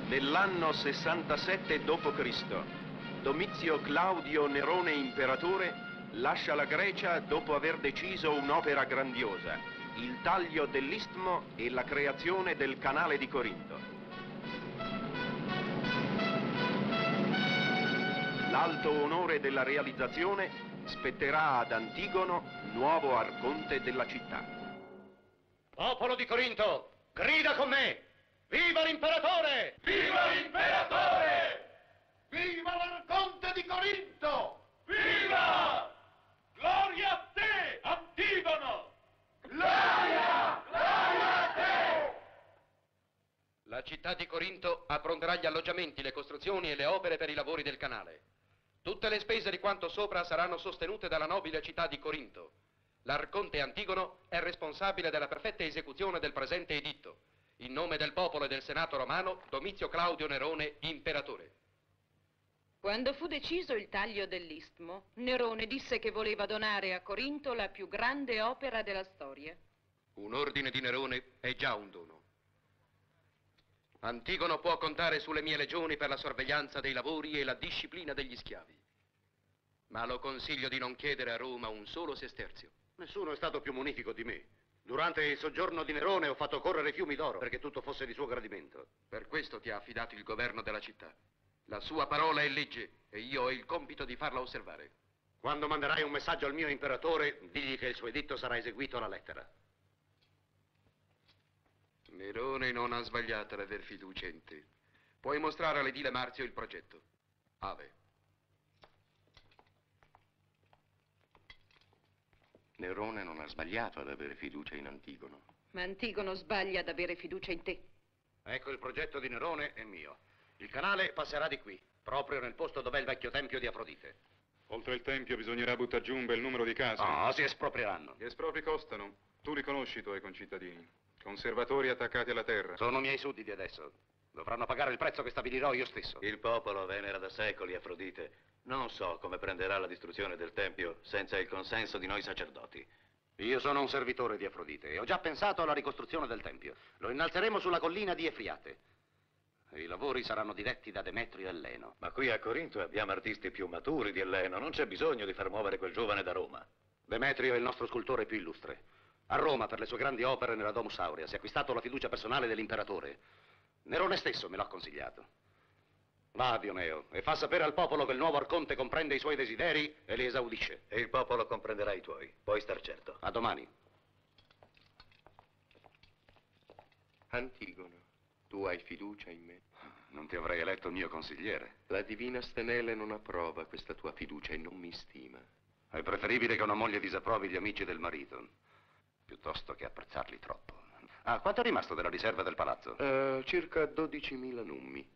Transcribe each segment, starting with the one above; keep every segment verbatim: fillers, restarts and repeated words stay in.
Nell'anno sessantasette dopo Cristo, Domizio Claudio Nerone imperatore lascia la Grecia dopo aver deciso un'opera grandiosa, il taglio dell'Istmo e la creazione del canale di Corinto. L'alto onore della realizzazione spetterà ad Antigono, nuovo arconte della città. Popolo di Corinto, grida con me! Viva l'imperatore! Viva l'imperatore! Viva l'arconte di Corinto! Viva! Gloria a te, Antigono! Gloria! Gloria a te! La città di Corinto appronterà gli alloggiamenti, le costruzioni e le opere per i lavori del canale. Tutte le spese di quanto sopra saranno sostenute dalla nobile città di Corinto. L'arconte Antigono è responsabile della perfetta esecuzione del presente editto. In nome del popolo e del Senato romano, Domizio Claudio Nerone, imperatore. Quando fu deciso il taglio dell'Istmo, Nerone disse che voleva donare a Corinto la più grande opera della storia. Un ordine di Nerone è già un dono. Antigono può contare sulle mie legioni per la sorveglianza dei lavori e la disciplina degli schiavi. Ma lo consiglio di non chiedere a Roma un solo sesterzio. Nessuno è stato più munifico di me. Durante il soggiorno di Nerone ho fatto correre fiumi d'oro perché tutto fosse di suo gradimento. Per questo ti ha affidato il governo della città. La sua parola è legge e io ho il compito di farla osservare. Quando manderai un messaggio al mio imperatore, digli che il suo editto sarà eseguito alla lettera. Nerone non ha sbagliato ad aver fiducia in te. Puoi mostrare all'edile Marzio il progetto. Ave. Nerone non ha sbagliato ad avere fiducia in Antigono. Ma Antigono sbaglia ad avere fiducia in te. Ecco il progetto di Nerone è mio. Il canale passerà di qui, proprio nel posto dov'è il vecchio tempio di Afrodite. Oltre il tempio bisognerà buttare giù un bel numero di case. No, si esproprieranno. Gli espropri costano. Tu li conosci i tuoi concittadini. Conservatori attaccati alla terra. Sono miei sudditi adesso. Dovranno pagare il prezzo che stabilirò io stesso. Il popolo venera da secoli Afrodite. Non so come prenderà la distruzione del tempio senza il consenso di noi sacerdoti. Io sono un servitore di Afrodite e ho già pensato alla ricostruzione del tempio. Lo innalzeremo sulla collina di Efriate. E i lavori saranno diretti da Demetrio e Elleno. Ma qui a Corinto abbiamo artisti più maturi di Elleno. Non c'è bisogno di far muovere quel giovane da Roma. Demetrio è il nostro scultore più illustre. A Roma, per le sue grandi opere nella Domus Aurea, si è acquistato la fiducia personale dell'imperatore. Nerone stesso me l'ha consigliato. Va, Dioneo, e fa sapere al popolo che il nuovo arconte comprende i suoi desideri e li esaudisce. E il popolo comprenderà i tuoi, puoi star certo. A domani. Antigono, tu hai fiducia in me? Non ti avrei eletto mio consigliere. La divina Stenele non approva questa tua fiducia e non mi stima. È preferibile che una moglie disapprovi gli amici del marito, piuttosto che apprezzarli troppo. Ah, quanto è rimasto della riserva del palazzo? Uh, circa dodicimila nummi.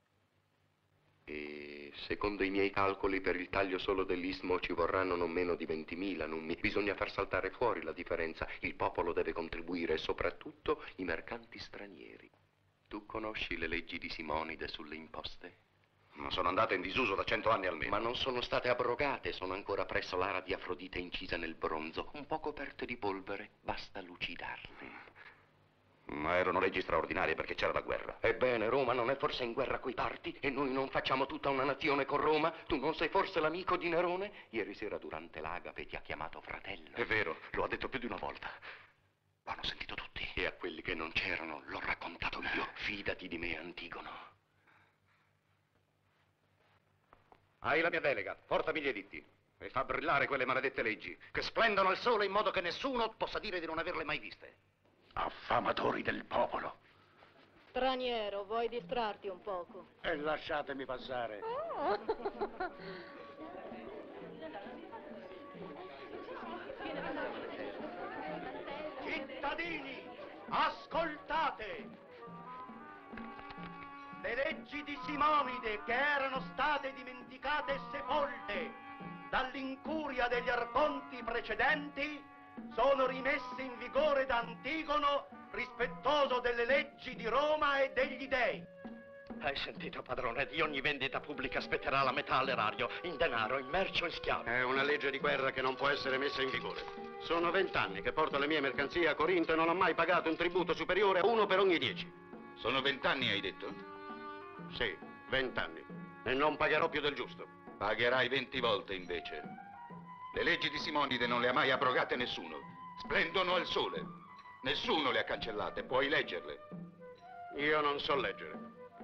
E secondo i miei calcoli per il taglio solo dell'Istmo ci vorranno non meno di ventimila nummi. Bisogna far saltare fuori la differenza. Il popolo deve contribuire e soprattutto i mercanti stranieri. Tu conosci le leggi di Simonide sulle imposte? Non sono andate in disuso da cento anni almeno. Ma non sono state abrogate, sono ancora presso l'ara di Afrodite incisa nel bronzo, un po' coperte di polvere, basta lucidarle. Ma erano leggi straordinarie perché c'era la guerra. Ebbene, Roma non è forse in guerra coi parti e noi non facciamo tutta una nazione con Roma? Tu non sei forse l'amico di Nerone? Ieri sera durante l'agape ti ha chiamato fratello. È vero, lo ha detto più di una volta. L'hanno sentito tutti. E a quelli che non c'erano l'ho raccontato io. Fidati di me, Antigono. Hai la mia delega, portami gli editti e fa brillare quelle maledette leggi, che splendono al sole in modo che nessuno possa dire di non averle mai viste. Affamatori del popolo. Straniero, vuoi distrarti un poco? E lasciatemi passare. Oh. Cittadini, ascoltate! Le leggi di Simonide, che erano state dimenticate e sepolte dall'incuria degli arconti precedenti, sono rimesse in vigore da Antigono, rispettoso delle leggi di Roma e degli dei. Hai sentito, padrone? Di ogni vendita pubblica spetterà la metà all'erario, in denaro, in merce o in schiavi. È una legge di guerra che non può essere messa in vigore. Sono vent'anni che porto le mie mercanzie a Corinto e non ho mai pagato un tributo superiore a uno per ogni dieci. Sono vent'anni, hai detto? Sì, vent'anni. E non pagherò più del giusto. Pagherai venti volte invece. Le leggi di Simonide non le ha mai abrogate nessuno. Splendono al sole. Nessuno le ha cancellate, puoi leggerle. Io non so leggere.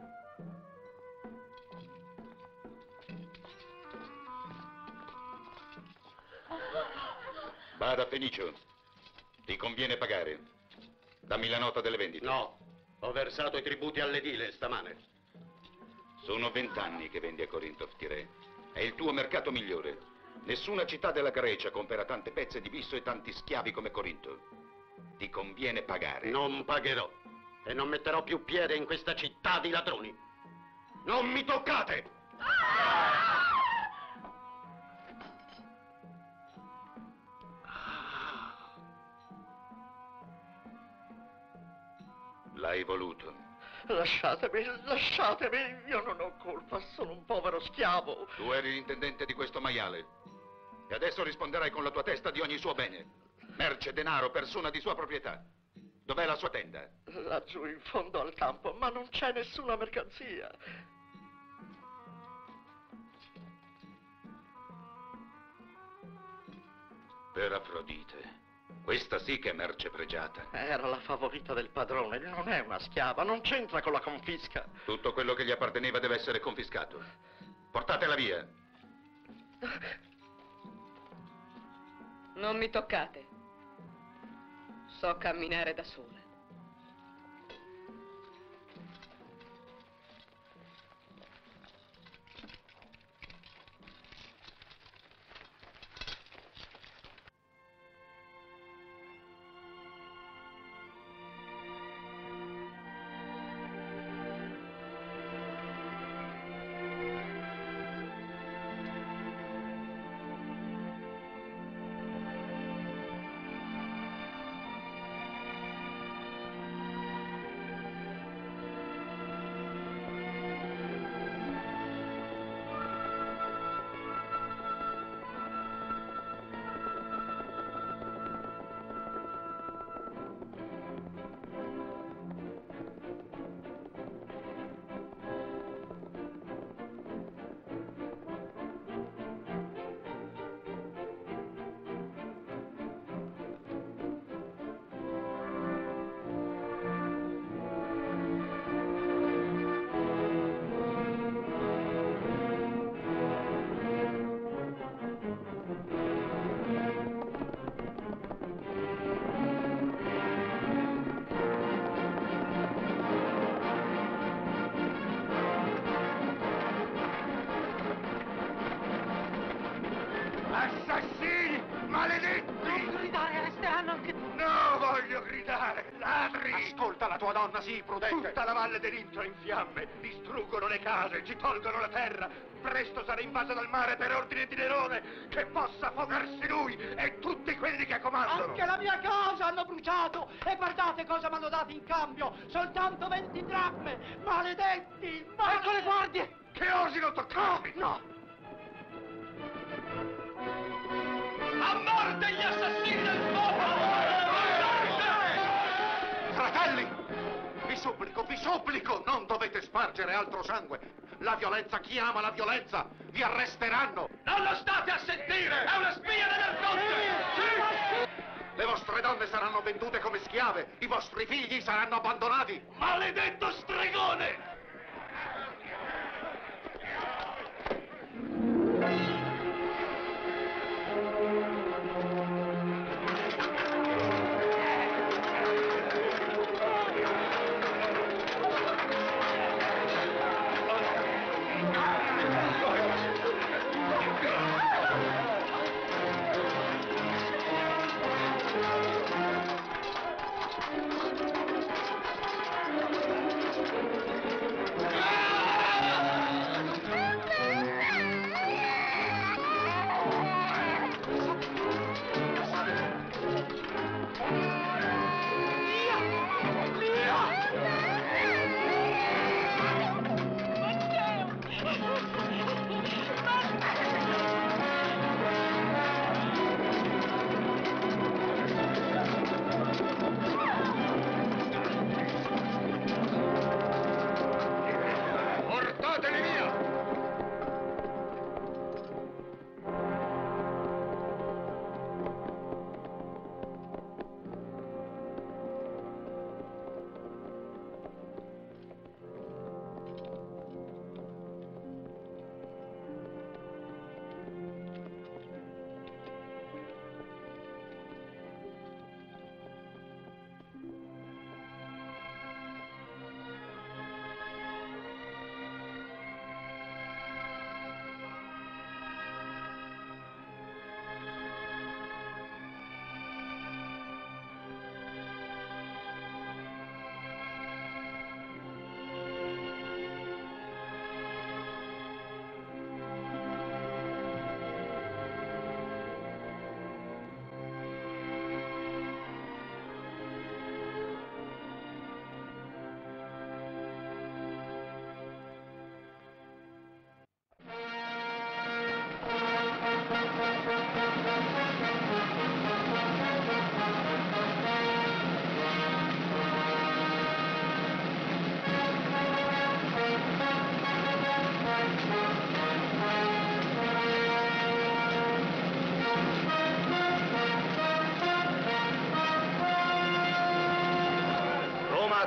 Bada, Fenicio. Ti conviene pagare. Dammi la nota delle vendite. No, ho versato i tributi all'edile stamane. Sono vent'anni che vendi a Corinto, Ftire. È il tuo mercato migliore. Nessuna città della Grecia compera tante pezze di bisso e tanti schiavi come Corinto. Ti conviene pagare. Non pagherò. E non metterò più piede in questa città di ladroni. Non mi toccate! L'hai voluto. Lasciatemi, lasciatemi, io non ho colpa, sono un povero schiavo. Tu eri l'intendente di questo maiale. E adesso risponderai con la tua testa di ogni suo bene. Merce, denaro, persona di sua proprietà. Dov'è la sua tenda? Laggiù in fondo al campo, ma non c'è nessuna mercanzia. Per Afrodite. Questa sì che è merce pregiata. Era la favorita del padrone, non è una schiava, non c'entra con la confisca. Tutto quello che gli apparteneva deve essere confiscato. Portatela via. Non mi toccate. So camminare da sola. Assassini! Maledetti! Non gridare, resteranno anche tu! No, voglio gridare! Ladri! Ascolta la tua donna, sii prudente! Tutta la valle dell'Intro è in fiamme! Distruggono le case, ci tolgono la terra! Presto sarà invasa dal mare per ordine di Nerone! Che possa affogarsi lui e tutti quelli che comandano! Anche la mia casa hanno bruciato! E guardate cosa mi hanno dato in cambio! Soltanto venti dracme! Maledetti! Maledetti! Ecco le guardie! Che osino toccarmi! No! A morte gli assassini del popolo! Fratelli, vi supplico, vi supplico, non dovete spargere altro sangue. La violenza chiama la violenza, vi arresteranno. Non lo state a sentire, è una spia dell'Arconte! Sì! Le vostre donne saranno vendute come schiave, i vostri figli saranno abbandonati. Maledetto stregone!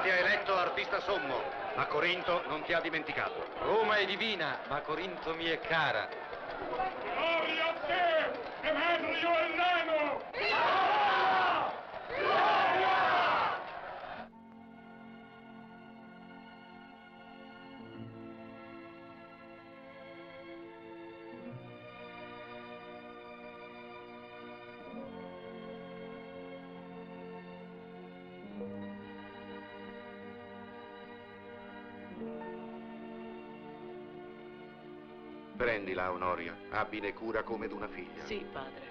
ti ha eletto artista sommo, ma Corinto non ti ha dimenticato. Roma è divina, ma Corinto mi è cara. Gloria a te, Demetrio Elleno! Gloria! Gloria! Prendila, Onoria. Abbine cura come d'una figlia. Sì, padre.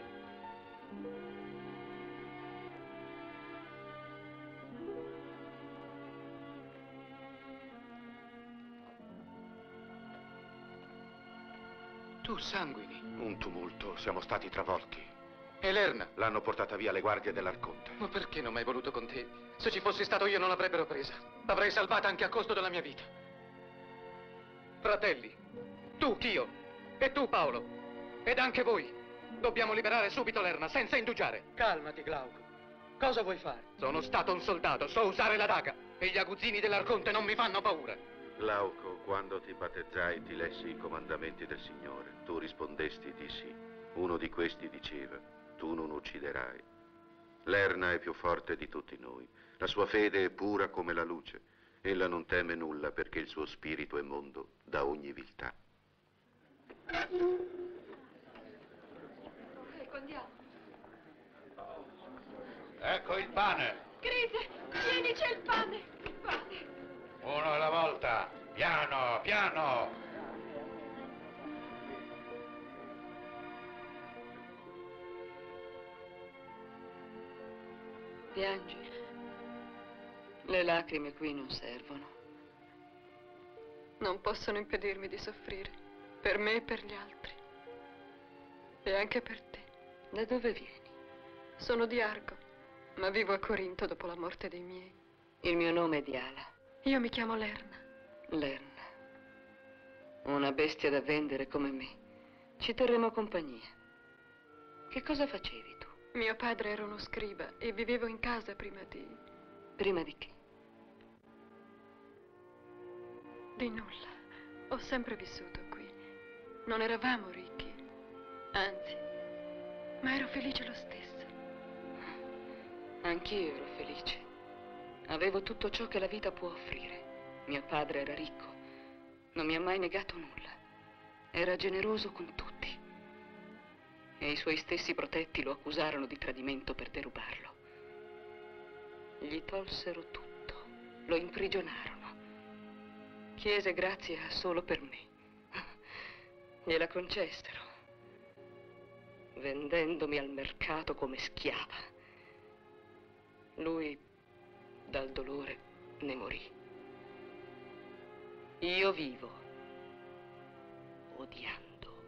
Tu sanguini. Un tumulto. Siamo stati travolti. E Lerna? L'hanno portata via le guardie dell'Arconte. Ma perché non mi hai voluto con te? Se ci fossi stato io non l'avrebbero presa. L'avrei salvata anche a costo della mia vita. Fratelli, tu, Chio, e tu, Paolo, ed anche voi, dobbiamo liberare subito Lerna, senza indugiare. Calmati, Glauco. Cosa vuoi fare? Sono stato un soldato, so usare la daga, e gli aguzzini dell'Arconte non mi fanno paura. Glauco, quando ti battezzai ti lessi i comandamenti del Signore. Tu rispondesti di sì. Uno di questi diceva, tu non ucciderai. Lerna è più forte di tutti noi. La sua fede è pura come la luce. Ella non teme nulla perché il suo spirito è mondo da ogni viltà. Ecco, andiamo. Ecco il pane. Crise, vieni, c'è il pane. Il pane. Uno alla volta. Piano, piano. Piangi. Le lacrime qui non servono. Non possono impedirmi di soffrire, per me e per gli altri. E anche per te. Da dove vieni? Sono di Argo, ma vivo a Corinto dopo la morte dei miei. Il mio nome è Diala. Io mi chiamo Lerna. Lerna. Una bestia da vendere come me. Ci terremo compagnia. Che cosa facevi tu? Mio padre era uno scriba e vivevo in casa prima di... Prima di che? Di nulla. Ho sempre vissuto qui. Non eravamo ricchi. Anzi, ma ero felice lo stesso. Anch'io ero felice. Avevo tutto ciò che la vita può offrire. Mio padre era ricco. Non mi ha mai negato nulla. Era generoso con tutti. E i suoi stessi protetti lo accusarono di tradimento per derubarlo. Gli tolsero tutto. Lo imprigionarono. Chiese grazia solo per me. Gliela concessero, vendendomi al mercato come schiava. Lui, dal dolore, ne morì. Io vivo, odiando.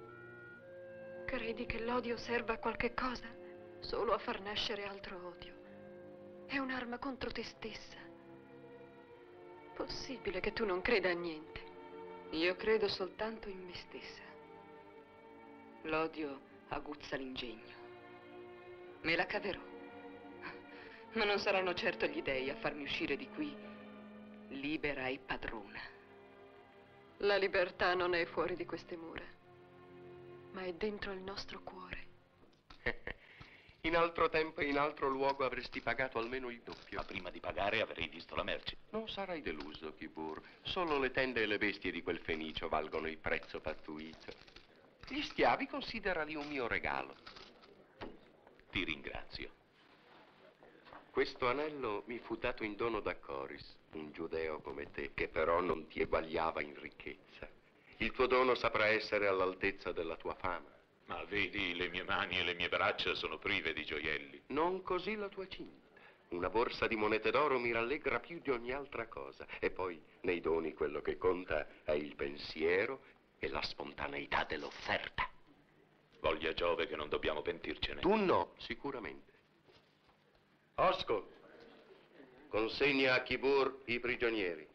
Credi che l'odio serva a qualche cosa? Solo a far nascere altro odio. È un'arma contro te stessa. Possibile che tu non creda a niente? Io credo soltanto in me stessa. L'odio aguzza l'ingegno. Me la caverò. Ma non saranno certo gli dèi a farmi uscire di qui libera e padrona. La libertà non è fuori di queste mura, ma è dentro il nostro cuore. In altro tempo e in altro luogo avresti pagato almeno il doppio. Ma prima di pagare avrei visto la merce. Non sarai deluso, Kibur. Solo le tende e le bestie di quel fenicio valgono il prezzo pattuito. Gli schiavi considerali un mio regalo. Ti ringrazio. Questo anello mi fu dato in dono da Coris, un giudeo come te, che però non ti eguagliava in ricchezza. Il tuo dono saprà essere all'altezza della tua fama. Ma vedi, le mie mani e le mie braccia sono prive di gioielli. Non così la tua cinta. Una borsa di monete d'oro mi rallegra più di ogni altra cosa. E poi, nei doni, quello che conta è il pensiero e la spontaneità dell'offerta. Voglia Giove che non dobbiamo pentircene. Tu no, sicuramente. Osco, consegna a Kibur i prigionieri.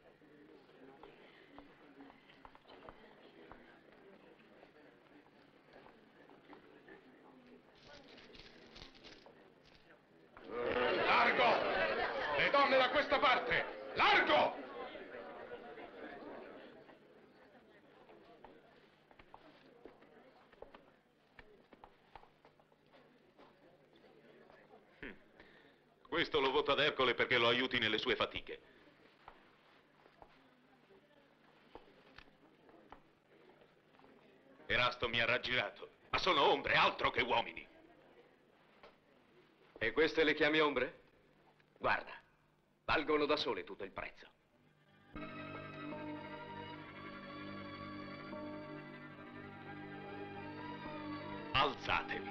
Largo! Le donne da questa parte! Questo lo voto ad Ercole perché lo aiuti nelle sue fatiche. Erasto mi ha raggirato, ma sono ombre, altro che uomini. E queste le chiami ombre? Guarda, valgono da sole tutto il prezzo. Alzatevi.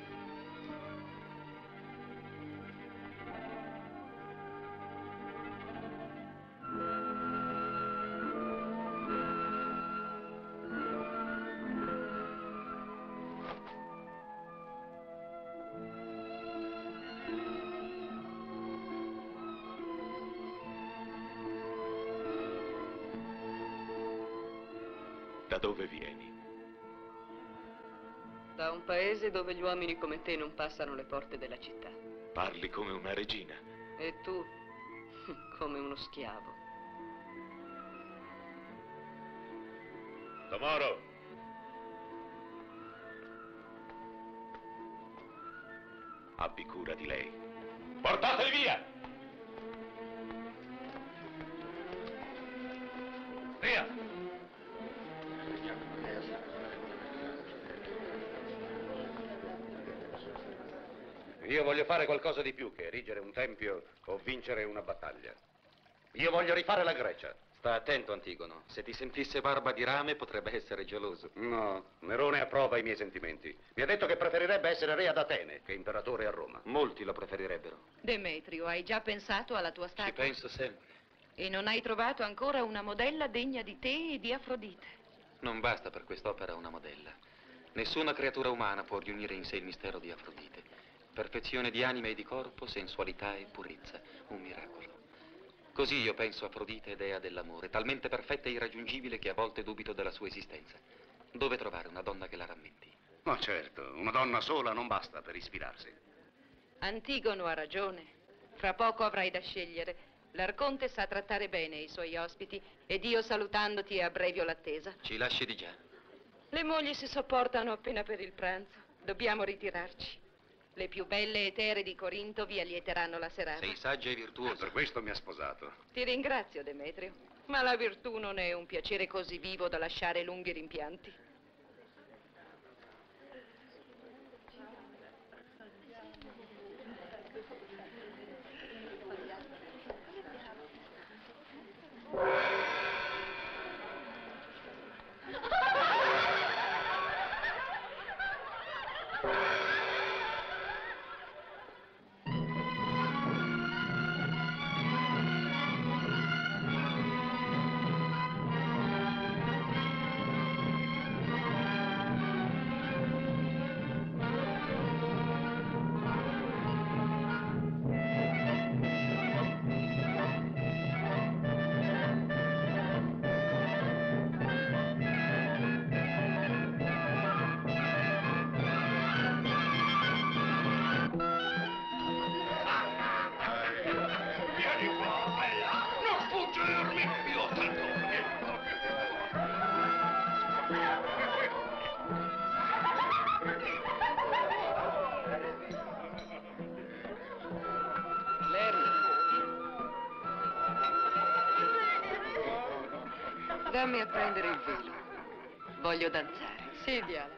Da dove vieni? Da un paese dove gli uomini come te non passano le porte della città. Parli come una regina. E tu, come uno schiavo. Tomoro! Abbi cura di lei. Portateli via! Via! Io voglio fare qualcosa di più che erigere un tempio o vincere una battaglia. Io voglio rifare la Grecia. Sta attento, Antigono. Se ti sentisse barba di rame potrebbe essere geloso. No, Nerone approva i miei sentimenti. Mi ha detto che preferirebbe essere re ad Atene che imperatore a Roma. Molti lo preferirebbero. Demetrio, hai già pensato alla tua statua? Ci penso sempre. E non hai trovato ancora una modella degna di te e di Afrodite? Non basta per quest'opera una modella. Nessuna creatura umana può riunire in sé il mistero di Afrodite. Perfezione di anima e di corpo, sensualità e purezza. Un miracolo. Così io penso Afrodite, dea dell'amore, talmente perfetta e irraggiungibile che a volte dubito della sua esistenza. Dove trovare una donna che la rammenti? Ma certo, una donna sola non basta per ispirarsi. Antigono ha ragione. Fra poco avrai da scegliere. L'Arconte sa trattare bene i suoi ospiti ed io salutandoti abbrevio l'attesa. Ci lasci di già. Le mogli si sopportano appena per il pranzo. Dobbiamo ritirarci. Le più belle etere di Corinto vi allieteranno la serata. Sei saggia e virtuosa. Per questo mi ha sposato. Ti ringrazio, Demetrio. Ma la virtù non è un piacere così vivo da lasciare lunghi rimpianti. Dammi a prendere il velo. Voglio danzare. Sì, Diana.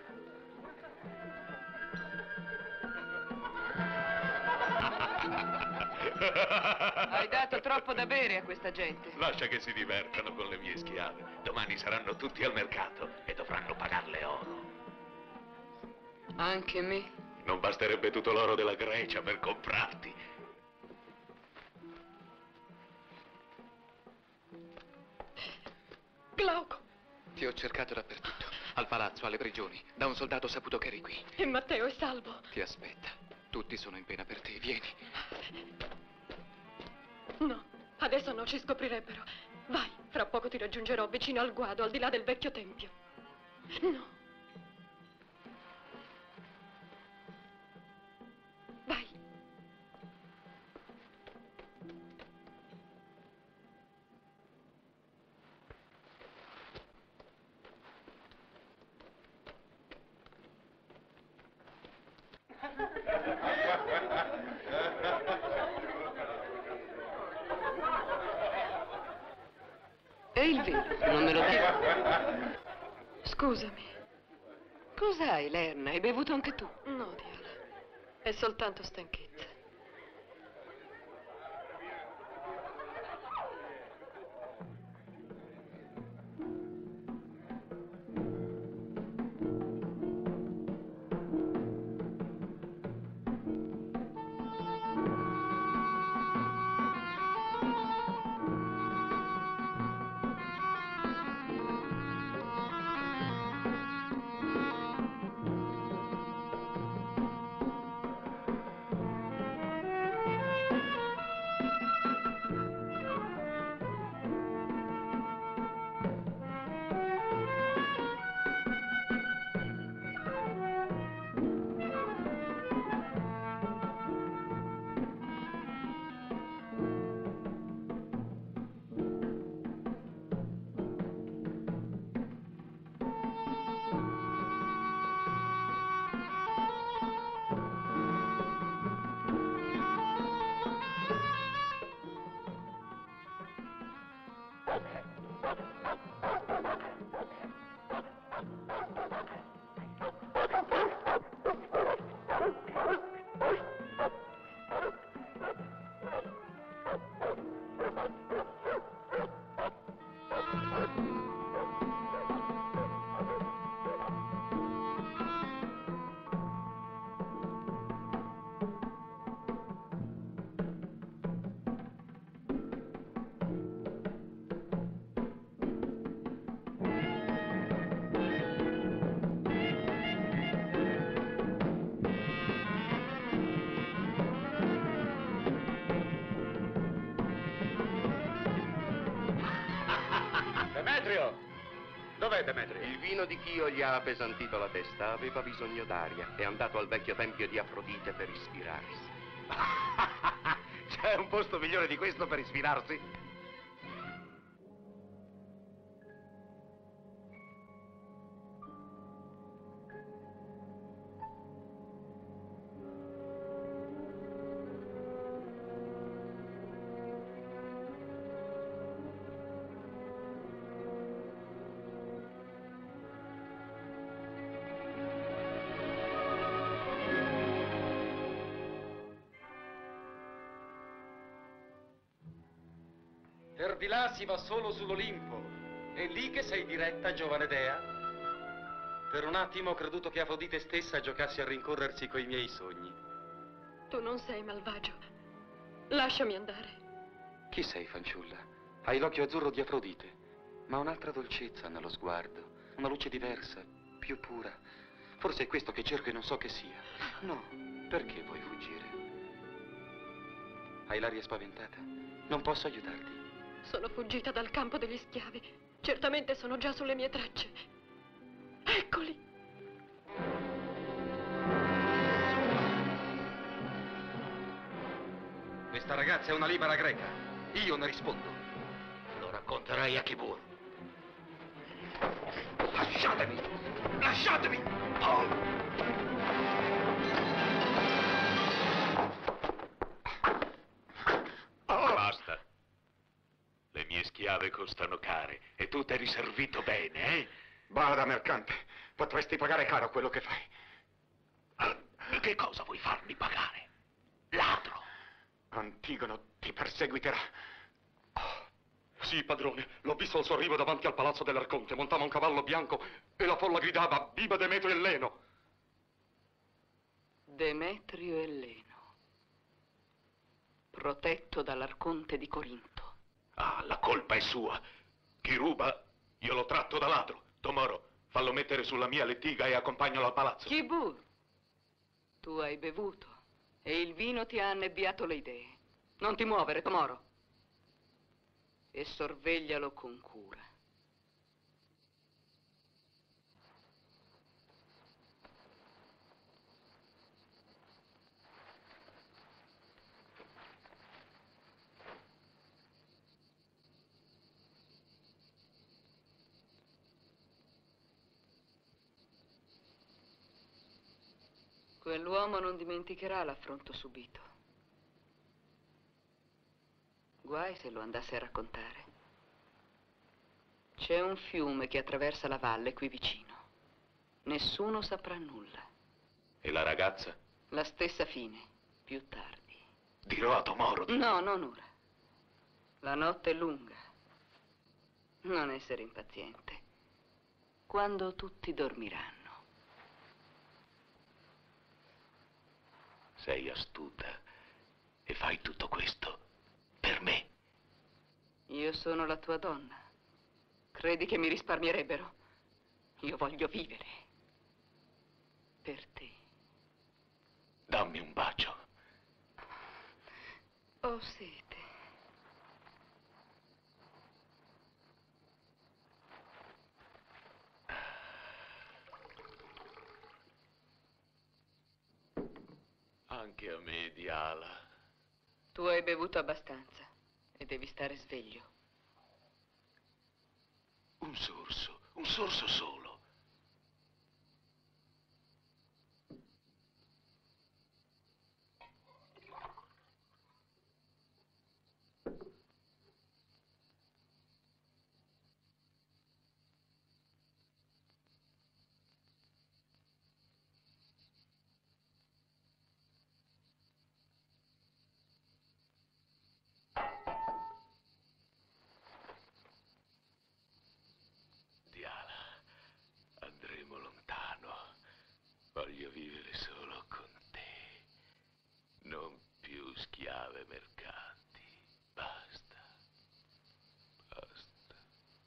Hai dato troppo da bere a questa gente. Lascia che si divertano con le mie schiave. Domani saranno tutti al mercato e dovranno pagarle oro. Anche me? Non basterebbe tutto l'oro della Grecia per comprarti. Glauco! Ti ho cercato dappertutto. Al palazzo, alle prigioni. Da un soldato ho saputo che eri qui. E Matteo è salvo. Ti aspetta. Tutti sono in pena per te. Vieni. No, adesso non ci scoprirebbero. Vai, fra poco ti raggiungerò vicino al guado, al di là del vecchio tempio. No. Vai. E il vino? Non me lo dico. Scusami. Cos'hai, Lerna? Hai bevuto anche tu? No, Diola. È soltanto stanchezza. Demetrio! Dov'è Demetrio? Il vino di Chio gli ha appesantito la testa, aveva bisogno d'aria. È andato al vecchio tempio di Afrodite per ispirarsi. C'è un posto migliore di questo per ispirarsi? Per di là si va solo sull'Olimpo. È lì che sei diretta, giovane dea? Per un attimo ho creduto che Afrodite stessa giocasse a rincorrersi coi miei sogni. Tu non sei malvagio. Lasciami andare. Chi sei, fanciulla? Hai l'occhio azzurro di Afrodite, ma un'altra dolcezza nello sguardo, una luce diversa, più pura. Forse è questo che cerco e non so che sia. No, perché vuoi fuggire? Hai l'aria spaventata? Non posso aiutarti. Sono fuggita dal campo degli schiavi. Certamente sono già sulle mie tracce. Eccoli! Questa ragazza è una libera greca. Io ne rispondo. Lo racconterai a Kibur. Lasciatemi! Lasciatemi! Oh! Basta. Le mie schiave costano care e tu ti eri servito bene, eh? Bada, mercante. Potresti pagare caro quello che fai. Ah, che cosa vuoi farmi pagare? Ladro! Antigono ti perseguiterà. Sì, padrone, l'ho visto al suo arrivo davanti al palazzo dell'Arconte. Montava un cavallo bianco e la folla gridava viva Demetrio e Leno. Demetrio e Leno, protetto dall'Arconte di Corinto. Ah, la colpa è sua. Chi ruba, io lo tratto da ladro. Tomoro, fallo mettere sulla mia lettiga e accompagnalo al palazzo. Kibur, tu hai bevuto e il vino ti ha annebbiato le idee. Non ti muovere, Tomoro. E sorveglialo con cura. Quell'uomo non dimenticherà l'affronto subito. Guai se lo andasse a raccontare. C'è un fiume che attraversa la valle qui vicino. Nessuno saprà nulla. E la ragazza? La stessa fine, più tardi. Dirò a Tomoro di... No, non ora. La notte è lunga. Non essere impaziente. Quando tutti dormiranno. Sei astuta e fai tutto questo per me. Io sono la tua donna. Credi che mi risparmierebbero? Io voglio vivere. Per te. Dammi un bacio. Ho sete. Anche a me, Diala. Tu hai bevuto abbastanza e devi stare sveglio. Un sorso, un sorso solo. Voglio vivere solo con te, non più schiave mercanti. Basta, basta.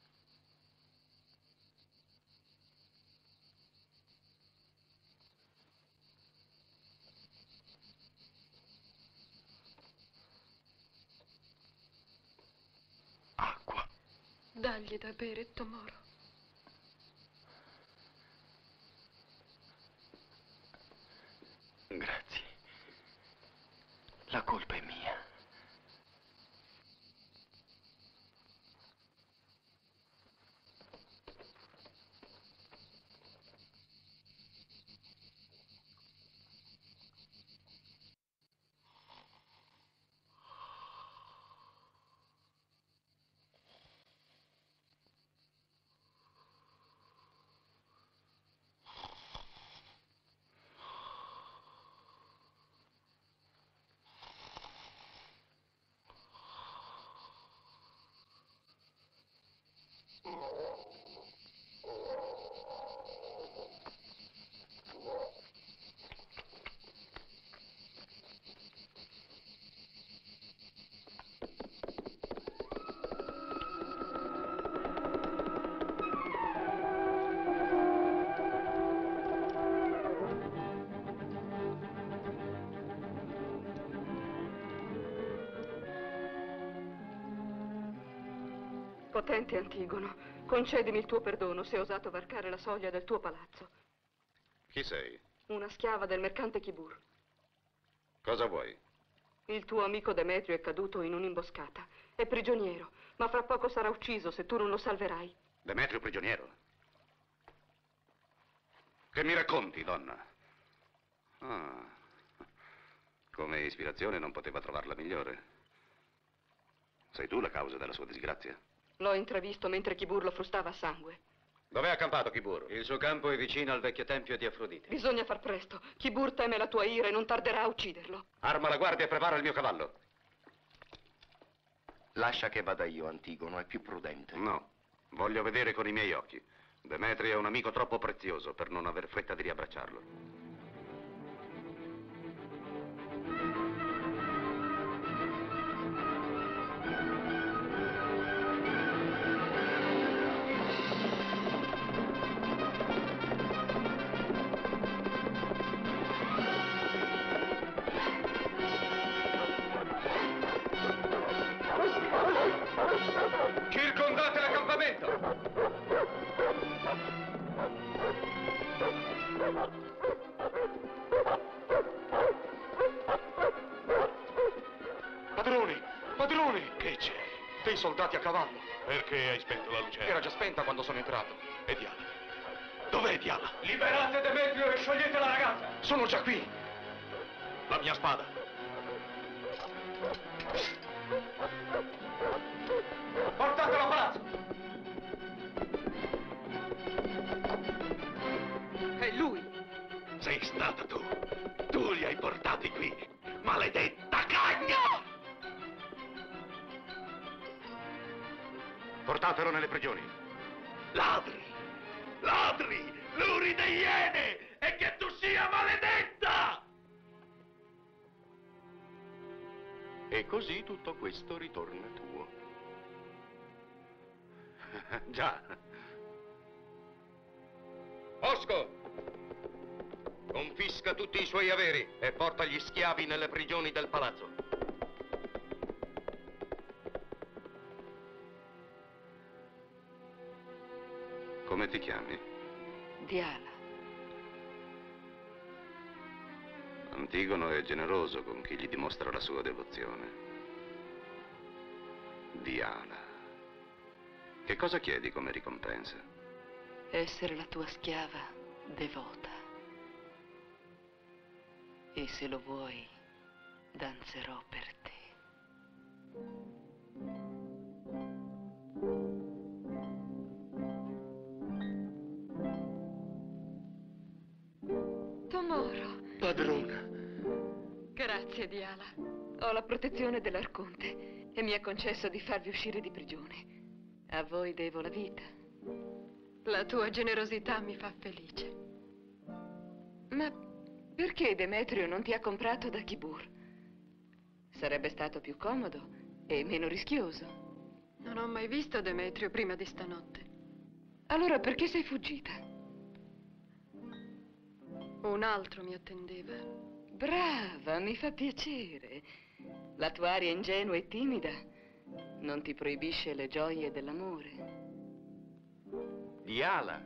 Acqua. Dagli da bere, Tomoro. Grazie. La colpa è mia. Potente Antigono, concedimi il tuo perdono se ho osato varcare la soglia del tuo palazzo. Chi sei? Una schiava del mercante Kibur. Cosa vuoi? Il tuo amico Demetrio è caduto in un'imboscata. È prigioniero, ma fra poco sarà ucciso se tu non lo salverai. Demetrio prigioniero? Che mi racconti, donna? Ah, come ispirazione non poteva trovarla migliore. Sei tu la causa della sua disgrazia? L'ho intravisto mentre Kibur lo frustava a sangue. Dov'è accampato Kibur? Il suo campo è vicino al vecchio tempio di Afrodite. Bisogna far presto. Kibur teme la tua ira e non tarderà a ucciderlo. Arma la guardia e prepara il mio cavallo. Lascia che vada io, Antigono, è più prudente. No, voglio vedere con i miei occhi. Demetrio è un amico troppo prezioso per non aver fretta di riabbracciarlo. Circondate l'accampamento! Padroni! Padroni! Che c'è? Dei soldati a cavallo. Perché hai spento la luce? Era già spenta quando sono entrato. E Diala? Dov'è Diala? Liberate Demetrio e sciogliete la ragazza! Sono già qui! La mia spada! Portatelo a palazzo! di qui, maledetta cagna! Portatelo nelle prigioni. Ladri! Ladri! Luride iene! E che tu sia maledetta! E così tutto questo ritorna tuo. Già. Osco! Confisca tutti i suoi averi e porta gli schiavi nelle prigioni del palazzo. Come ti chiami? Diala. Antigono è generoso con chi gli dimostra la sua devozione. Diala. Che cosa chiedi come ricompensa? Essere la tua schiava devota. E se lo vuoi, danzerò per te. Tomoro. Padrona. Grazie, Diala. Ho la protezione dell'Arconte e mi ha concesso di farvi uscire di prigione. A voi devo la vita. La tua generosità mi fa felice. Ma perché Demetrio non ti ha comprato da Kibur? Sarebbe stato più comodo e meno rischioso. Non ho mai visto Demetrio prima di stanotte. Allora perché sei fuggita? Un altro mi attendeva. Brava, mi fa piacere. La tua aria ingenua e timida non ti proibisce le gioie dell'amore. Diala.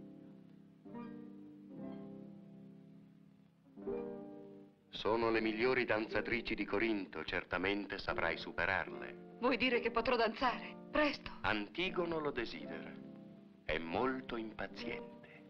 Sono le migliori danzatrici di Corinto, certamente saprai superarle. Vuoi dire che potrò danzare? Presto. Antigono lo desidera. È molto impaziente.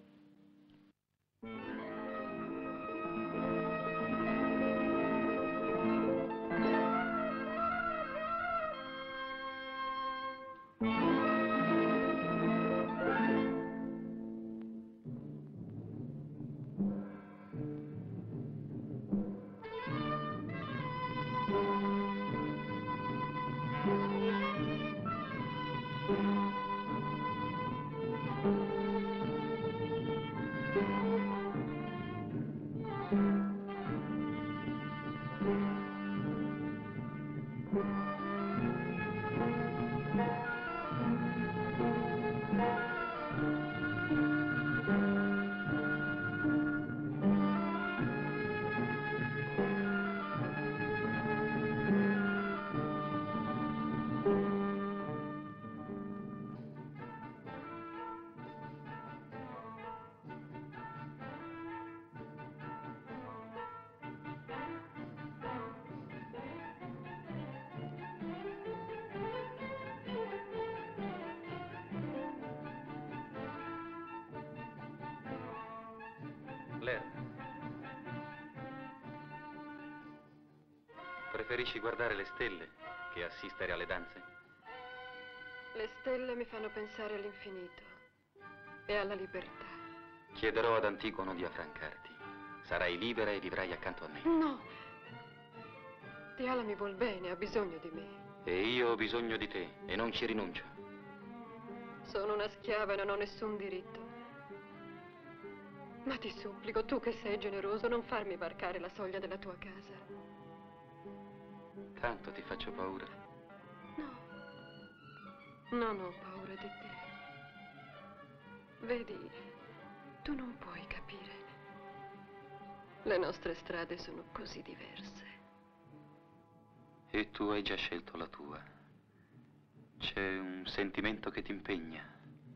Claire, preferisci guardare le stelle che assistere alle danze? Le stelle mi fanno pensare all'infinito e alla libertà. Chiederò ad Antigono di affrancarti. Sarai libera e vivrai accanto a me. No! Diala mi vuol bene, ha bisogno di me. E io ho bisogno di te e non ci rinuncio. Sono una schiava e non ho nessun diritto. Ma ti supplico, tu che sei generoso, non farmi varcare la soglia della tua casa. Tanto ti faccio paura. No, non ho paura di te. Vedi, tu non puoi capire. Le nostre strade sono così diverse. E tu hai già scelto la tua. C'è un sentimento che ti impegna.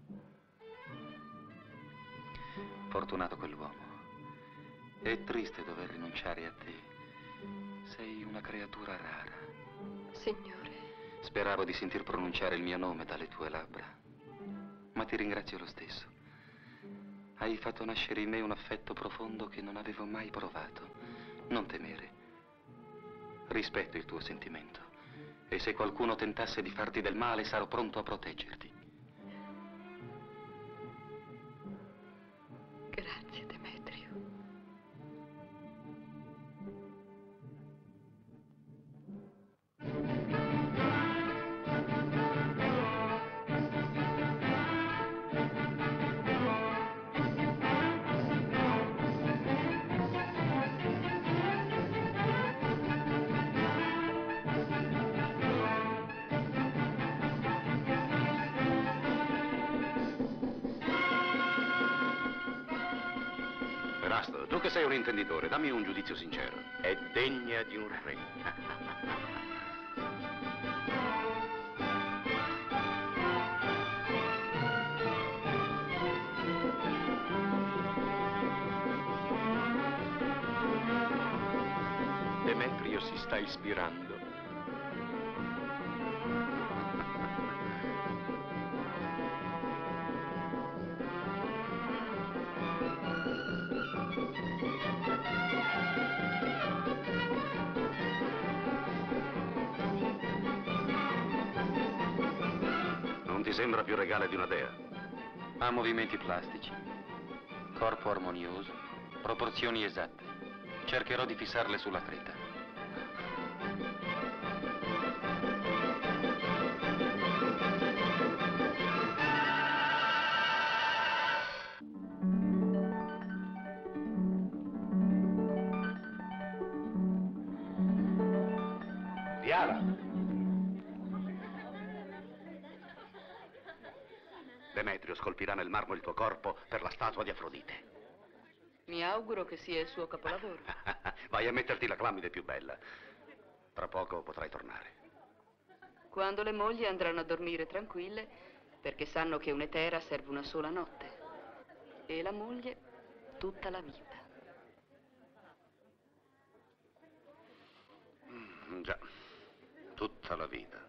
Fortunato quell'uomo. È triste dover rinunciare a te. Sei una creatura rara. Signore. Speravo di sentir pronunciare il mio nome dalle tue labbra. Ma ti ringrazio lo stesso. Hai fatto nascere in me un affetto profondo che non avevo mai provato. Non temere. Rispetto il tuo sentimento. E se qualcuno tentasse di farti del male, sarò pronto a proteggerti. Grazie, Demetrio. Erasto, tu che sei un intenditore, dammi un giudizio sincero. È degna di un re. Demetrio si sta ispirando. Non ti sembra più regale di una dea? Ha movimenti plastici, corpo armonioso, proporzioni esatte. Cercherò di fissarle sulla creta. Diana! Demetrio scolpirà nel marmo il tuo corpo per la statua di Afrodite. Mi auguro che sia il suo capolavoro. Vai a metterti la clamide più bella. Tra poco potrai tornare. Quando le mogli andranno a dormire tranquille, perché sanno che un'etera serve una sola notte. E la moglie tutta la vita. Mm, già, tutta la vita.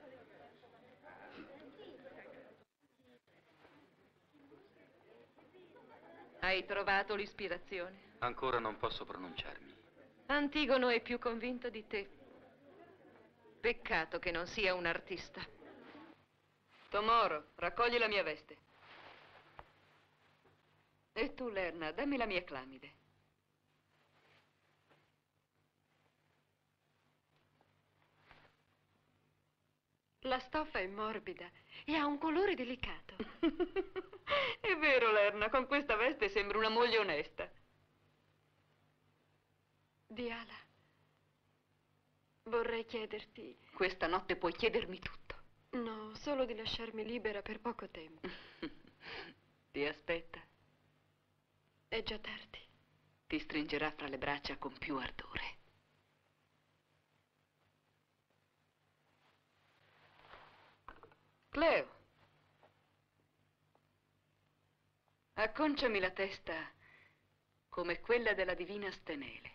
Hai trovato l'ispirazione? Ancora non posso pronunciarmi. Antigono è più convinto di te. Peccato che non sia un artista. Tomoro, raccogli la mia veste. E tu, Lerna, dammi la mia clamide. La stoffa è morbida e ha un colore delicato. È vero, Lerna, con questa veste sembra una moglie onesta. Diala, vorrei chiederti... Questa notte puoi chiedermi tutto. No, solo di lasciarmi libera per poco tempo. Ti aspetta. È già tardi. Ti stringerà fra le braccia con più ardore. Cleo, acconciami la testa come quella della divina Stenele.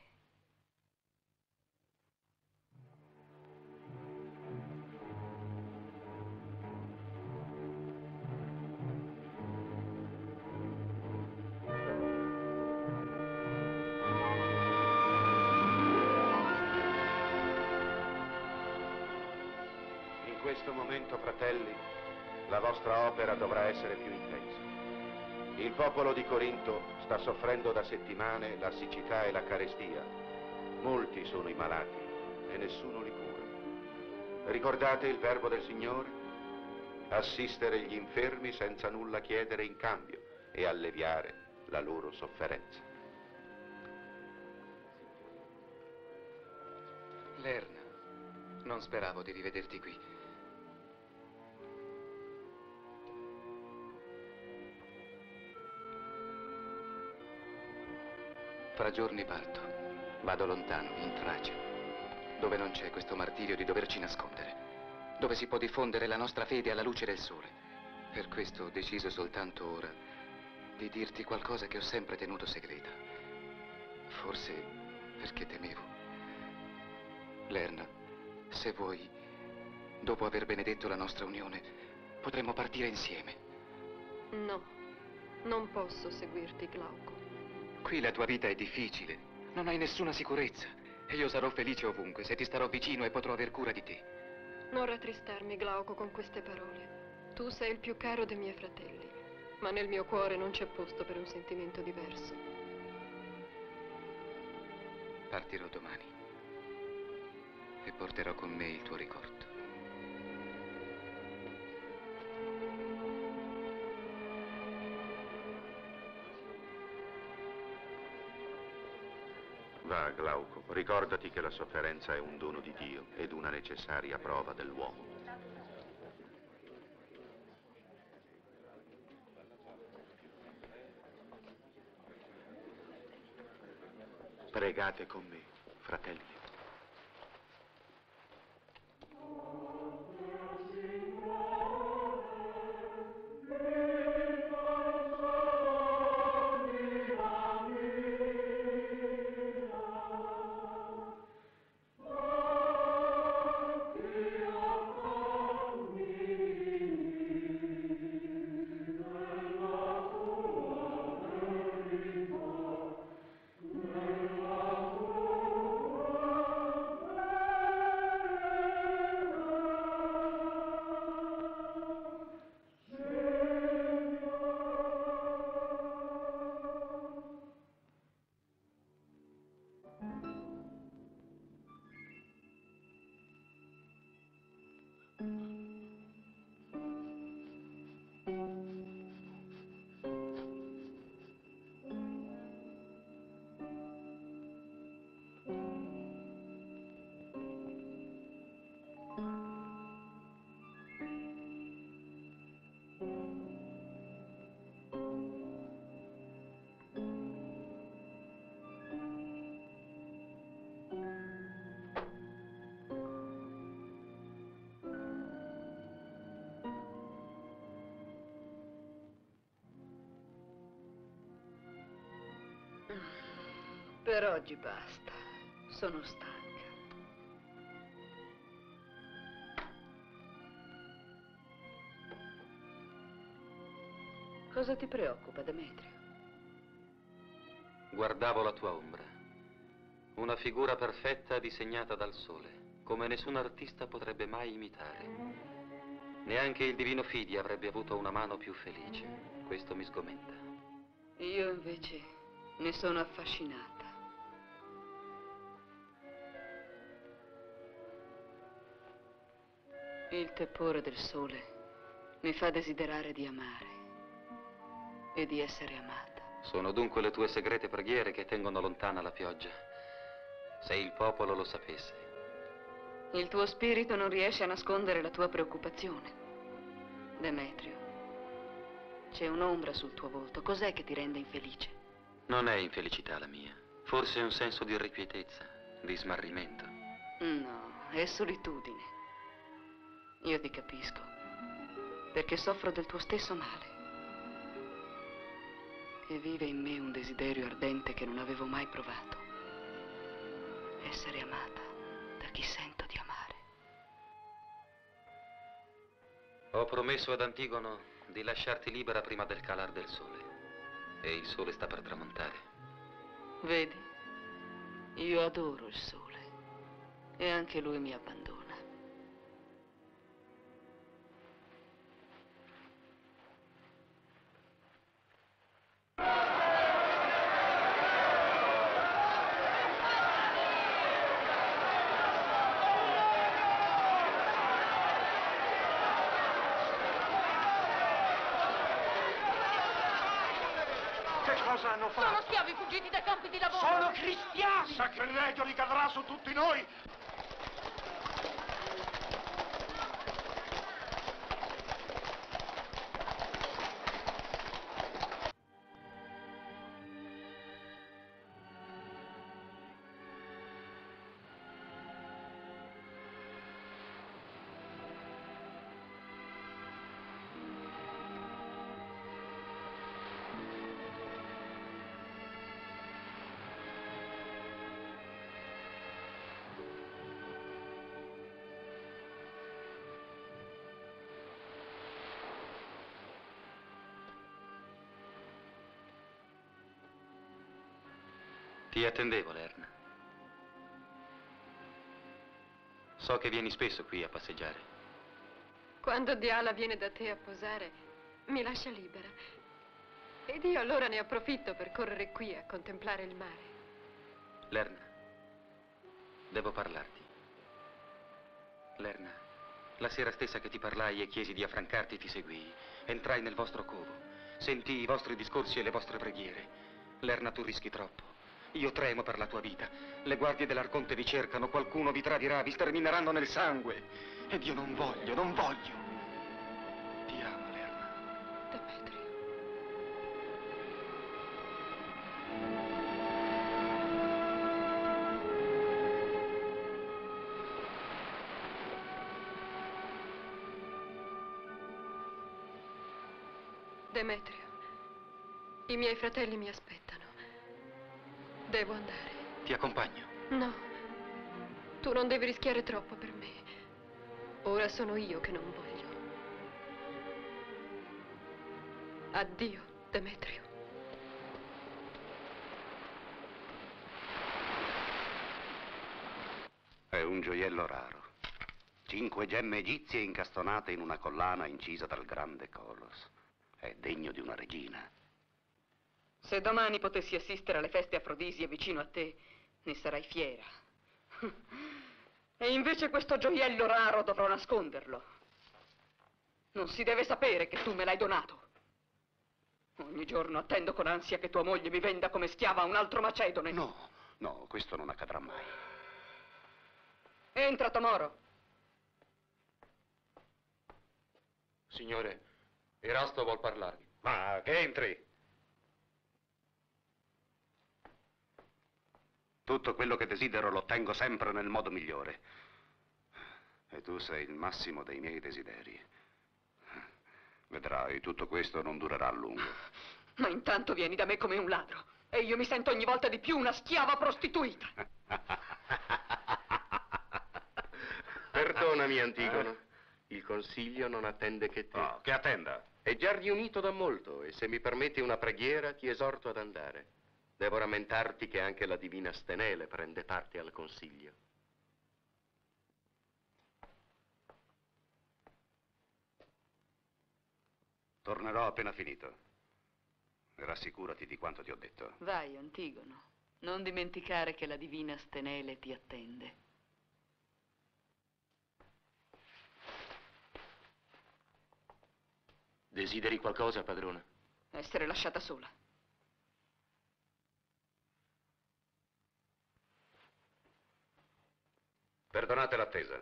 In questo momento, fratelli, la vostra opera dovrà essere più intensa. Il popolo di Corinto sta soffrendo da settimane la siccità e la carestia. Molti sono i malati e nessuno li cura. Ricordate il verbo del Signore? Assistere gli infermi senza nulla chiedere in cambio e alleviare la loro sofferenza. Lerna, non speravo di rivederti qui. Fra giorni parto. Vado lontano, in Tracia, dove non c'è questo martirio di doverci nascondere, dove si può diffondere la nostra fede alla luce del sole. Per questo ho deciso soltanto ora di dirti qualcosa che ho sempre tenuto segreta. Forse perché temevo. Lerna, se vuoi, dopo aver benedetto la nostra unione, potremmo partire insieme. No, non posso seguirti, Glauco. Qui la tua vita è difficile, non hai nessuna sicurezza. E io sarò felice ovunque se ti starò vicino e potrò aver cura di te. Non rattristarmi, Glauco, con queste parole. Tu sei il più caro dei miei fratelli, ma nel mio cuore non c'è posto per un sentimento diverso. Partirò domani e porterò con me il tuo ricordo. Va, Glauco, ricordati che la sofferenza è un dono di Dio ed una necessaria prova dell'uomo. Pregate con me, fratelli. Per oggi basta. Sono stanca. Cosa ti preoccupa, Demetrio? Guardavo la tua ombra. Una figura perfetta disegnata dal sole, come nessun artista potrebbe mai imitare. Neanche il divino Fidi avrebbe avuto una mano più felice. Questo mi sgomenta. Io invece ne sono affascinata. Il tepore del sole mi fa desiderare di amare e di essere amata. Sono dunque le tue segrete preghiere che tengono lontana la pioggia. Se il popolo lo sapesse. Il tuo spirito non riesce a nascondere la tua preoccupazione. Demetrio, c'è un'ombra sul tuo volto. Cos'è che ti rende infelice? Non è infelicità la mia. Forse è un senso di irrequietezza, di smarrimento. No, è solitudine. Io ti capisco, perché soffro del tuo stesso male. E vive in me un desiderio ardente che non avevo mai provato. Essere amata da chi sento di amare. Ho promesso ad Antigono di lasciarti libera prima del calar del sole. E il sole sta per tramontare. Vedi, io adoro il sole. E anche lui mi abbandona. Cosa hanno fatto? Sono schiavi fuggiti dai campi di lavoro. Sono cristiani! Sacrilegio ricadrà su tutti noi! Ti attendevo, Lerna. So che vieni spesso qui a passeggiare. Quando Diala viene da te a posare, mi lascia libera. Ed io allora ne approfitto per correre qui a contemplare il mare. Lerna, devo parlarti. Lerna, la sera stessa che ti parlai e chiesi di affrancarti, ti seguii. Entrai nel vostro covo, sentii i vostri discorsi e le vostre preghiere. Lerna, tu rischi troppo. Io tremo per la tua vita. Le guardie dell'Arconte vi cercano, qualcuno vi tradirà, vi stermineranno nel sangue. Ed io non voglio, non voglio. Ti amo, Lerna. Demetrio. Demetrio, i miei fratelli mi aspettano. Devo andare. Ti accompagno. No, tu non devi rischiare troppo per me. Ora sono io che non voglio. Addio, Demetrio. È un gioiello raro. Cinque gemme egizie incastonate in una collana incisa dal grande Colos. È degno di una regina. Se domani potessi assistere alle feste afrodisiache vicino a te, ne sarai fiera. E invece questo gioiello raro dovrò nasconderlo. Non si deve sapere che tu me l'hai donato. Ogni giorno attendo con ansia che tua moglie mi venda come schiava a un altro macedone. No, no, questo non accadrà mai. Entra, Tomoro. Signore, Erasto vuol parlarvi. Ma che entri. Tutto quello che desidero lo ottengo sempre nel modo migliore. E tu sei il massimo dei miei desideri. Vedrai, tutto questo non durerà a lungo. Ma intanto vieni da me come un ladro. E io mi sento ogni volta di più una schiava prostituita. Perdonami, Antigono. Il consiglio non attende che te. Oh, che attenda? È già riunito da molto e se mi permetti una preghiera ti esorto ad andare. Devo rammentarti che anche la divina Stenele prende parte al consiglio. Tornerò appena finito. E rassicurati di quanto ti ho detto. Vai, Antigono. Non dimenticare che la divina Stenele ti attende. Desideri qualcosa, padrona? Essere lasciata sola. Perdonate l'attesa.